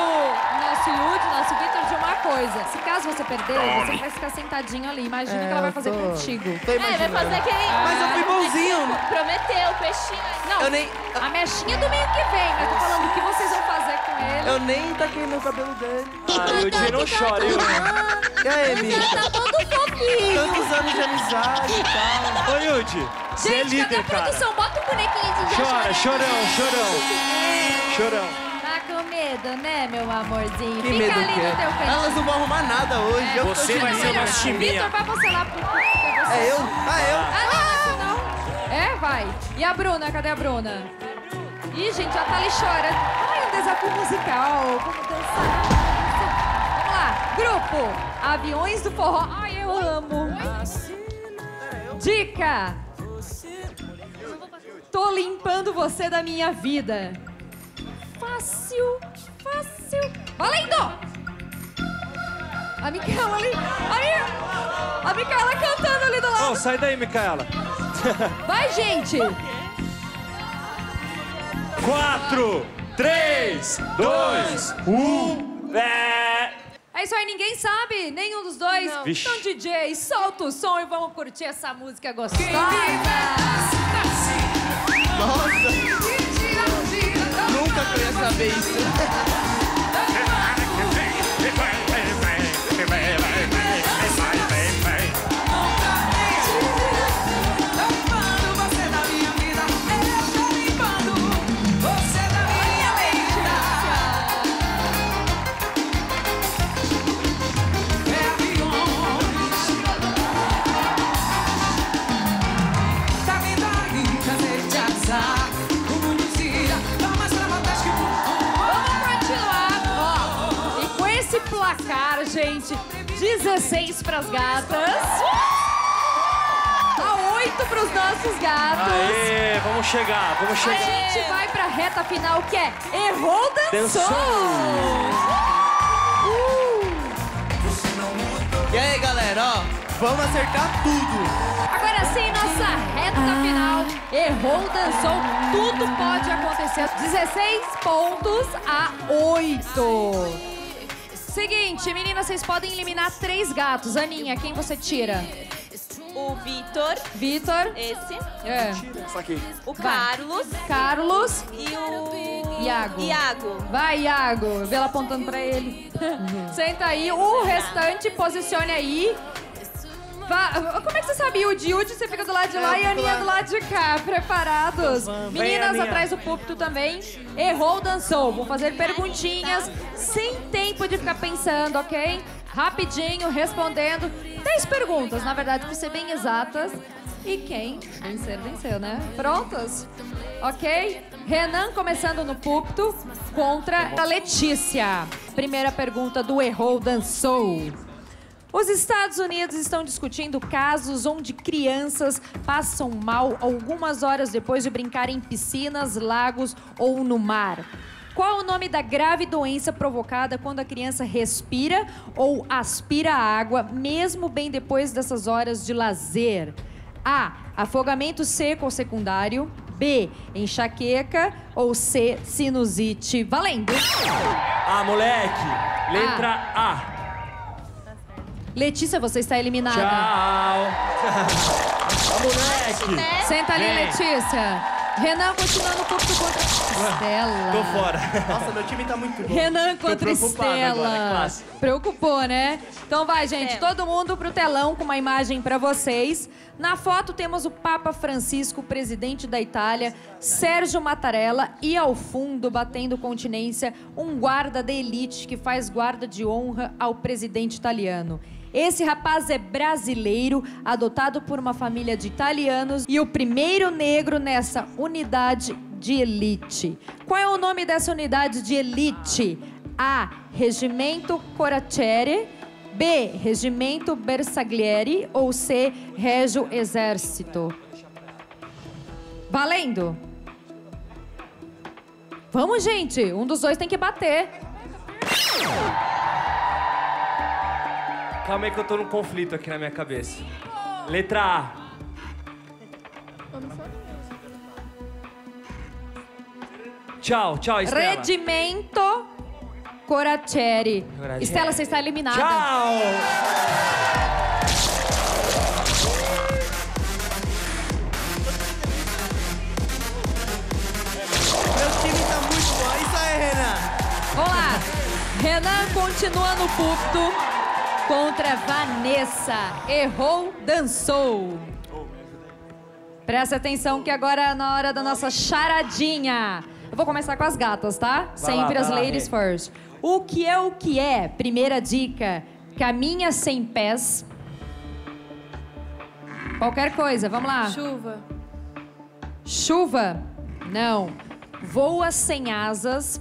nosso Yudi, nosso Vitor, de uma coisa. Se caso você perder, você vai ficar sentadinho ali. Imagina o que ela vai fazer contigo. Vai fazer que nem... Mas eu fui bonzinho. Prometeu, peixinho. Não, Eu nem... a mechinha do meio que vem, mas tô falando o que vocês vão fazer com ele. Eu nem taquei no cabelo dele. Ah, Yudi, não chora, Yudi. E aí, Misha? Tá todo fofinho. Tantos anos de amizade e tal. Ô, Yudi, você é líder, cara. Produção, bota um bonequinho de Chora, chorão. Tá com medo, né, meu amorzinho? Que Fica medo ali que no teu é? cantinho. Elas não vão arrumar nada hoje. Eu Você vai ser nosso chiminha. Vitor, vai você lá pro... É eu? Ah, eu? Não. É, vai. E a Bruna? Cadê a Bruna? Ih, gente, a Thali chora. Ai, um desafio musical. Vamos dançar. Vamos lá. Grupo Aviões do Forró. Ai, eu amo. Dica. Tô limpando você da minha vida. Fácil. Valendo! A Micaela ali. A Micaela cantando ali do lado. Ô, sai daí, Micaela. Vai, gente. 4, 3, 2, 1. É isso aí, ninguém sabe, nenhum dos dois. Vixe. Então, DJ, solta o som e vamos curtir essa música gostosa. Nossa. Nunca que eu ia saber isso. Placar, gente, 16 pras gatas, a 8 pros nossos gatos. Aê, vamos chegar. A gente vai pra reta final, que é Errou, Dançou. E aí, galera, ó, vamos acertar tudo. Agora sim, nossa reta final, Errou, Dançou, tudo pode acontecer. 16 pontos a 8. Seguinte, meninas, vocês podem eliminar 3 gatos. Aninha, quem você tira? O Vitor. Esse. É. O Carlos. Carlos. E o... Iago. Vai, Iago. Vê ela apontando pra ele. Senta aí. O restante, posicione aí. Como é que você sabe, Yudi? Yudi, você fica do lado de lá e a Aninha do lado de cá. Preparados? Meninas, atrás do púlpito também. Errou, dançou. Vou fazer perguntinhas sem tempo de ficar pensando, ok? Rapidinho, respondendo. 10 perguntas, na verdade, pra ser bem exatas. E quem vencer, venceu, né? Prontos? Ok? Renan começando no púlpito contra a Letícia. Primeira pergunta do Errou, dançou. Os Estados Unidos estão discutindo casos onde crianças passam mal algumas horas depois de brincar em piscinas, lagos ou no mar. Qual o nome da grave doença provocada quando a criança respira ou aspira a água, mesmo bem depois dessas horas de lazer? A. Afogamento seco ou secundário. B. Enxaqueca. Ou C. Sinusite. Valendo! Moleque. Letra A. Letícia, você está eliminada. Tchau. Moleque. Senta ali, Letícia. Renan continuando o púlpito contra Estela. Tô fora. Nossa, meu time tá muito bom. Renan contra Estela. Preocupou, né? Então vai, gente. Todo mundo pro telão com uma imagem pra vocês. Na foto temos o Papa Francisco, presidente da Itália, Sérgio Mattarella e ao fundo, batendo continência, um guarda da elite que faz guarda de honra ao presidente italiano. Esse rapaz é brasileiro, adotado por uma família de italianos e o primeiro negro nessa unidade de elite. Qual é o nome dessa unidade de elite? A. Regimento Corazzere. B. Regimento Bersaglieri. Ou C. Regio Exército. Valendo! Vamos, gente! Um dos dois tem que bater. Calma aí que eu tô num conflito aqui na minha cabeça. Letra A. Tchau, Estela. Regimento Coracheri. Estela, você está eliminada. Tchau! Meu time tá muito bom. Isso aí, Renan. Vamos lá. Renan continua no púlpito contra Vanessa. Errou, dançou. Presta atenção que agora é na hora da nossa charadinha. Eu vou começar com as gatas, tá? Sempre as ladies first. O que é? Primeira dica. Caminha sem pés. Qualquer coisa, vamos lá. Chuva. Chuva? Não. Voa sem asas.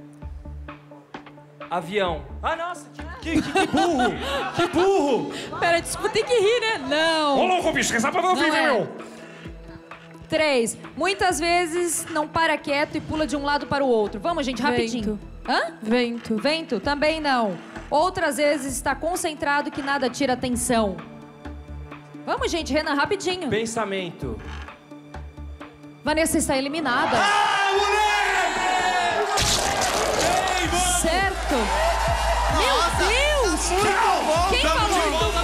Avião. Ah, nossa, que burro! Que burro! Pera, tem que rir, né? Não. Ô, louco, bicho, quem sabe pra não ouvir, meu? 3. Muitas vezes não para quieto e pula de um lado para o outro. Vamos, gente, rapidinho. Hã? Vento. Vento? Também não. Outras vezes está concentrado que nada tira atenção. Vamos, gente, Renan, rapidinho. Pensamento. Vanessa está eliminada. Ah, moleque! Certo. Nossa, Meu Deus! muito bom. Quem falou?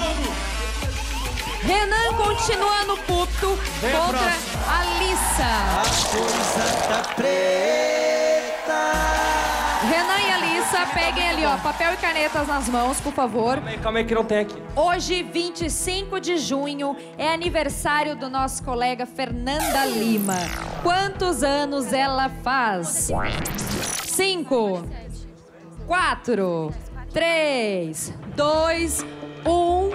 Renan continua no púlpito contra Alissa. A coisa tá preta. Renan e Alissa, peguem ali, ó, papel e canetas nas mãos, por favor. Calma aí que não tem aqui. Hoje, 25 de junho, é aniversário do nosso colega Fernanda Lima. Quantos anos ela faz? 5, 4, 3, 2, 1...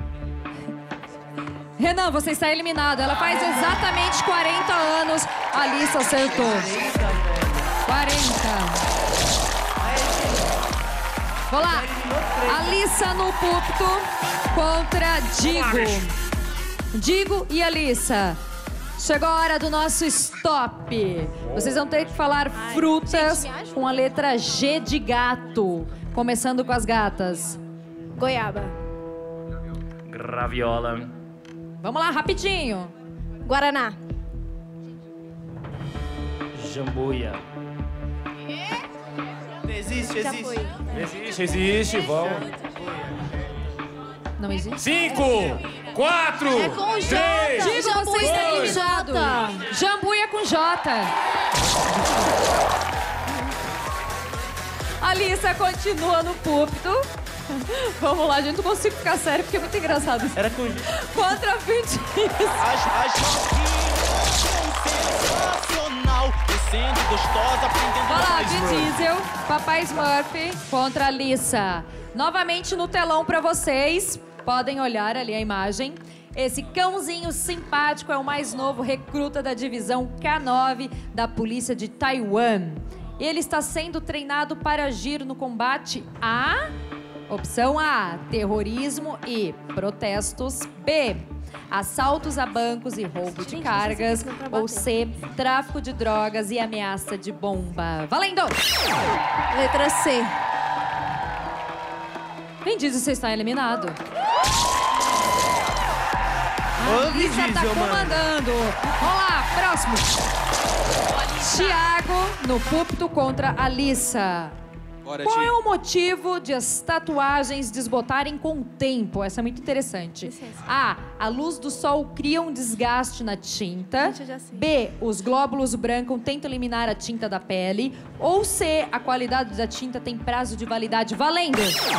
Renan, você está eliminado. Ela faz exatamente 40 anos. A Alissa acertou. 40. Vamos lá. Alissa no púlpito contra Digo. Digo e Alissa. Chegou a hora do nosso stop. Vocês vão ter que falar frutas com a letra G de gato. Começando com as gatas. Goiaba. Graviola. Vamos lá, rapidinho. Guaraná. Jambuia. Existe. Existe, vamos. Não existe? 5, 4, É com J. 3, Digo, você está eliminado. Jambuia com J. Alissa continua no púlpito. Vamos lá, gente, não consigo ficar sério porque é muito engraçado isso. Era com... Contra 20. As sensacional, descendo gostosa, aprendendo Vai lá, Papai Vin Smurf. Diesel, Papai Smurf contra Alissa. Novamente no telão pra vocês. Podem olhar ali a imagem. Esse cãozinho simpático é o mais novo recruta da divisão K9 da polícia de Taiwan. Ele está sendo treinado para agir no combate a... Opção A, terrorismo e protestos. B, assaltos a bancos e roubo de cargas. Ou C, tráfico de drogas e ameaça de bomba. Valendo! Letra C. Vin Diesel, você está eliminado. Ô, A Vin Alissa tá Diesel, comandando. Vamos lá, próximo. Thiago no púlpito contra Alissa. Bora, Qual Ti. é o motivo de as tatuagens desbotarem com o tempo? Essa é muito interessante. A. A luz do sol cria um desgaste na tinta. Gente, eu já sei. B. Os glóbulos brancos tentam eliminar a tinta da pele. Ou C. A qualidade da tinta tem prazo de validade. Valendo!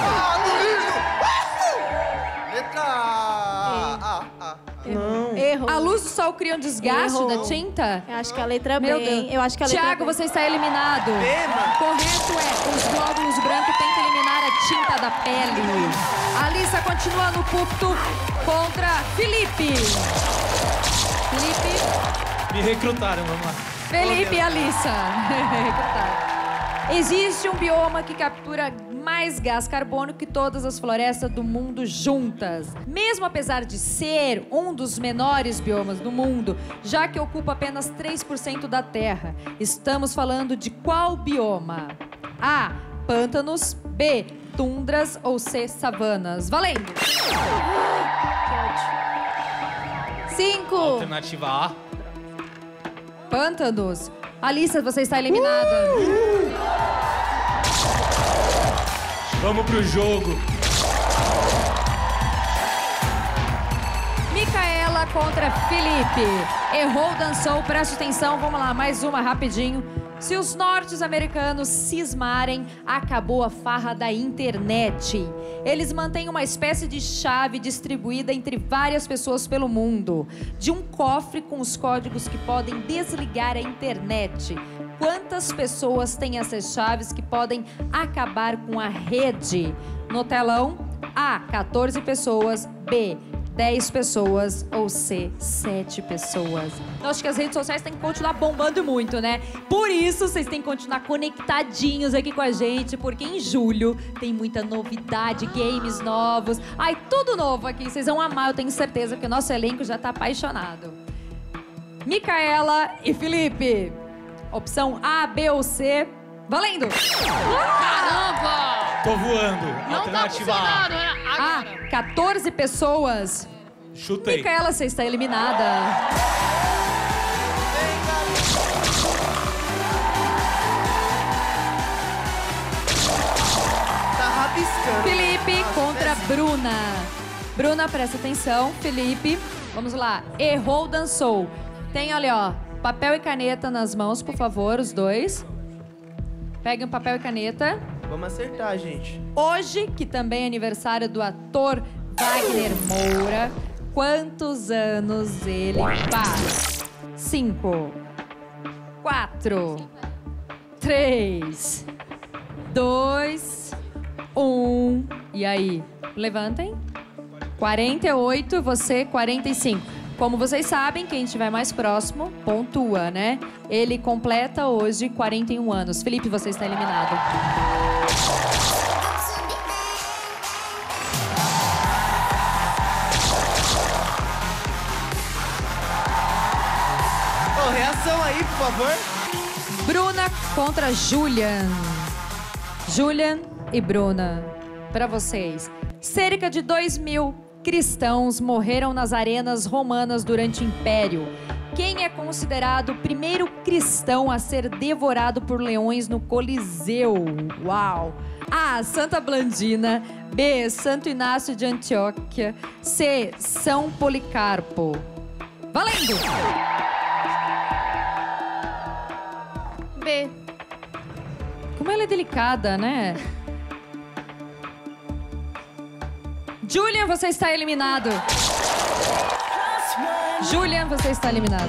Letra A. Não. Erro. A luz do sol cria um desgaste Erro. da tinta? Eu acho que a letra B, Meu hein? Deus. Eu acho que a letra Thiago, B. você está eliminado. Correto é, os glóbulos brancos tentam eliminar a tinta da pele. Alissa continua no púlpito contra Felipe. Felipe. Me recrutaram, vamos lá. Felipe e Alissa. Recrutaram. Existe um bioma que captura mais gás carbônico que todas as florestas do mundo juntas. Mesmo apesar de ser um dos menores biomas do mundo, já que ocupa apenas 3% da Terra. Estamos falando de qual bioma? A. Pântanos. B. Tundras. Ou C. Savanas. Valendo! 5. Alternativa A. Pântanos. Alissa, você está eliminada. Vamos pro jogo. Micaela contra Felipe. Errou, dançou, preste atenção. Vamos lá, mais uma rapidinho. Se os norte-americanos cismarem, acabou a farra da internet. Eles mantêm uma espécie de chave distribuída entre várias pessoas pelo mundo, de um cofre com os códigos que podem desligar a internet. Quantas pessoas têm essas chaves que podem acabar com a rede? No telão, A, 14 pessoas, B, 10 pessoas ou C, 7 pessoas. Eu acho que as redes sociais têm que continuar bombando muito, né? Por isso, vocês têm que continuar conectadinhos aqui com a gente, porque em julho tem muita novidade, games novos. Ai, tudo novo aqui. Vocês vão amar, eu tenho certeza, porque o nosso elenco já tá apaixonado. Micaela e Felipe. Opção A, B ou C. Valendo! Caramba! Tô voando. Não Alternativa tá A. A, 14 pessoas. Chutei. Micaela, você está eliminada. Tá rabiscando. Felipe contra Bruna. Bruna, presta atenção. Felipe, vamos lá. Errou, dançou. Tem, olha, ó, papel e caneta nas mãos, por favor, os dois. Peguem o papel e caneta. Vamos acertar, gente. Hoje, que também é aniversário do ator Wagner Moura, quantos anos ele faz? 5, 4, 3, 2, 1. E aí? Levantem. 48, você 45. Como vocês sabem, quem estiver mais próximo, pontua, né? Ele completa hoje 41 anos. Felipe, você está eliminado. Ô, reação aí, por favor. Bruna contra Julian. Julian e Bruna, para vocês. Cerca de 2.000 cristãos morreram nas arenas romanas durante o Império. Quem é considerado o primeiro cristão a ser devorado por leões no Coliseu? Uau! A, Santa Blandina. B, Santo Inácio de Antioquia. C, São Policarpo. Valendo! B. Como ela é delicada, né? Julian, você está eliminado. Julian, você está eliminado.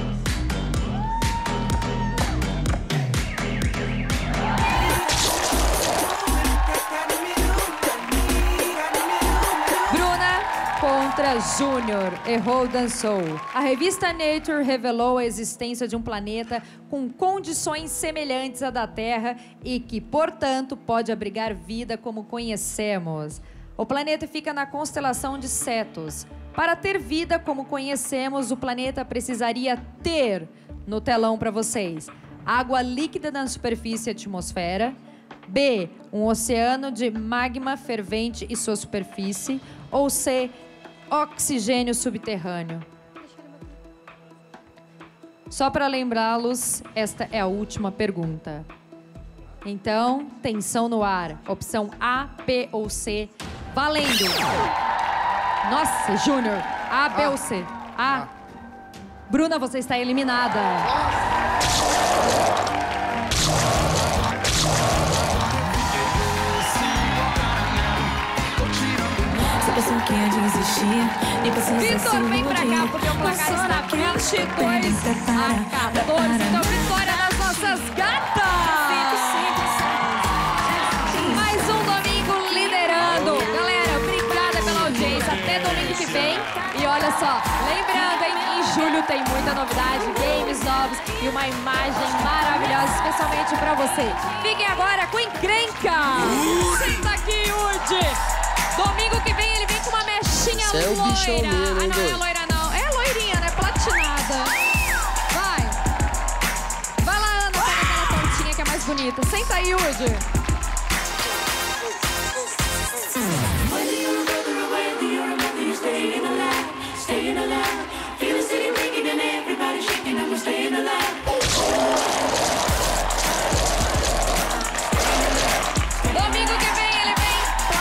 Bruna contra Júnior. Errou, dançou. A revista Nature revelou a existência de um planeta com condições semelhantes à da Terra e que, portanto, pode abrigar vida como conhecemos. O planeta fica na constelação de Cetus. Para ter vida como conhecemos, o planeta precisaria ter, no telão para vocês, água líquida na superfície e atmosfera. B, um oceano de magma fervente e sua superfície. Ou C, oxigênio subterrâneo. Só para lembrá-los, esta é a última pergunta. Então, tensão no ar. Opção A, B ou C. Valendo! Nossa, Júnior. A, B ou C? A. Bruna, você está eliminada. Vitor, vem pra cá, porque o placar está 22 a 14. Então, vitória das nossas gatas! Mais um domingo liderando. Galera, obrigada pela audiência. Até domingo que vem. E olha só, lembrando, hein, em julho tem muita novidade, games novos e uma imagem maravilhosa, especialmente pra você. Fiquem agora com Encrenca. Senta aqui, Udi. Domingo que vem ele vem com uma mechinha Cê é o bichão loira. mesmo, hein, Não é doido? loira, não. É loirinha, né? Platinada. Vai. Vai lá, Ana, pega aquela pontinha que é mais bonita. Senta aí, Udi. Domingo que vem ele vem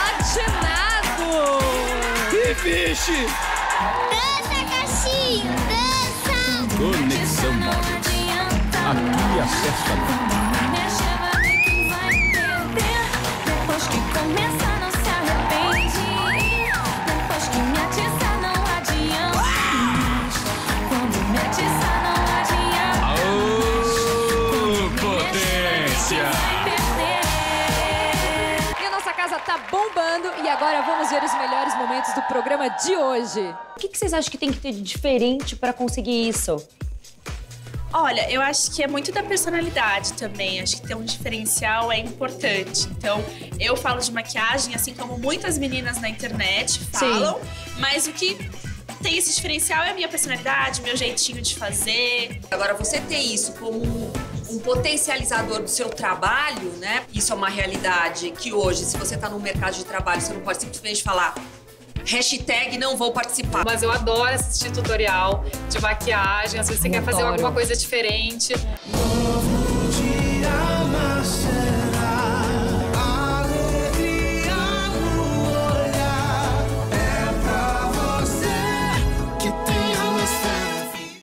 vixe! Dança, cachinho, dança! Conexão Móveis. Aqui a festa Depois que começa, não se arrepende. Depois que me atiça, não adianta. Quando me atiça, não adianta. Aô, potência! E a nossa casa tá bombando e agora vamos ver os melhores momentos do programa de hoje. O que vocês acham que tem que ter de diferente pra conseguir isso? Olha, eu acho que é muito da personalidade também. Acho que ter um diferencial é importante. Então, eu falo de maquiagem, assim como muitas meninas na internet falam. Sim. Mas o que tem esse diferencial é a minha personalidade, o meu jeitinho de fazer. Agora, você ter isso como um potencializador do seu trabalho, né? Isso é uma realidade que hoje, se você tá no mercado de trabalho, você não pode simplesmente falar hashtag não vou participar. Mas eu adoro assistir tutorial de maquiagem. Às vezes você quer fazer alguma coisa diferente.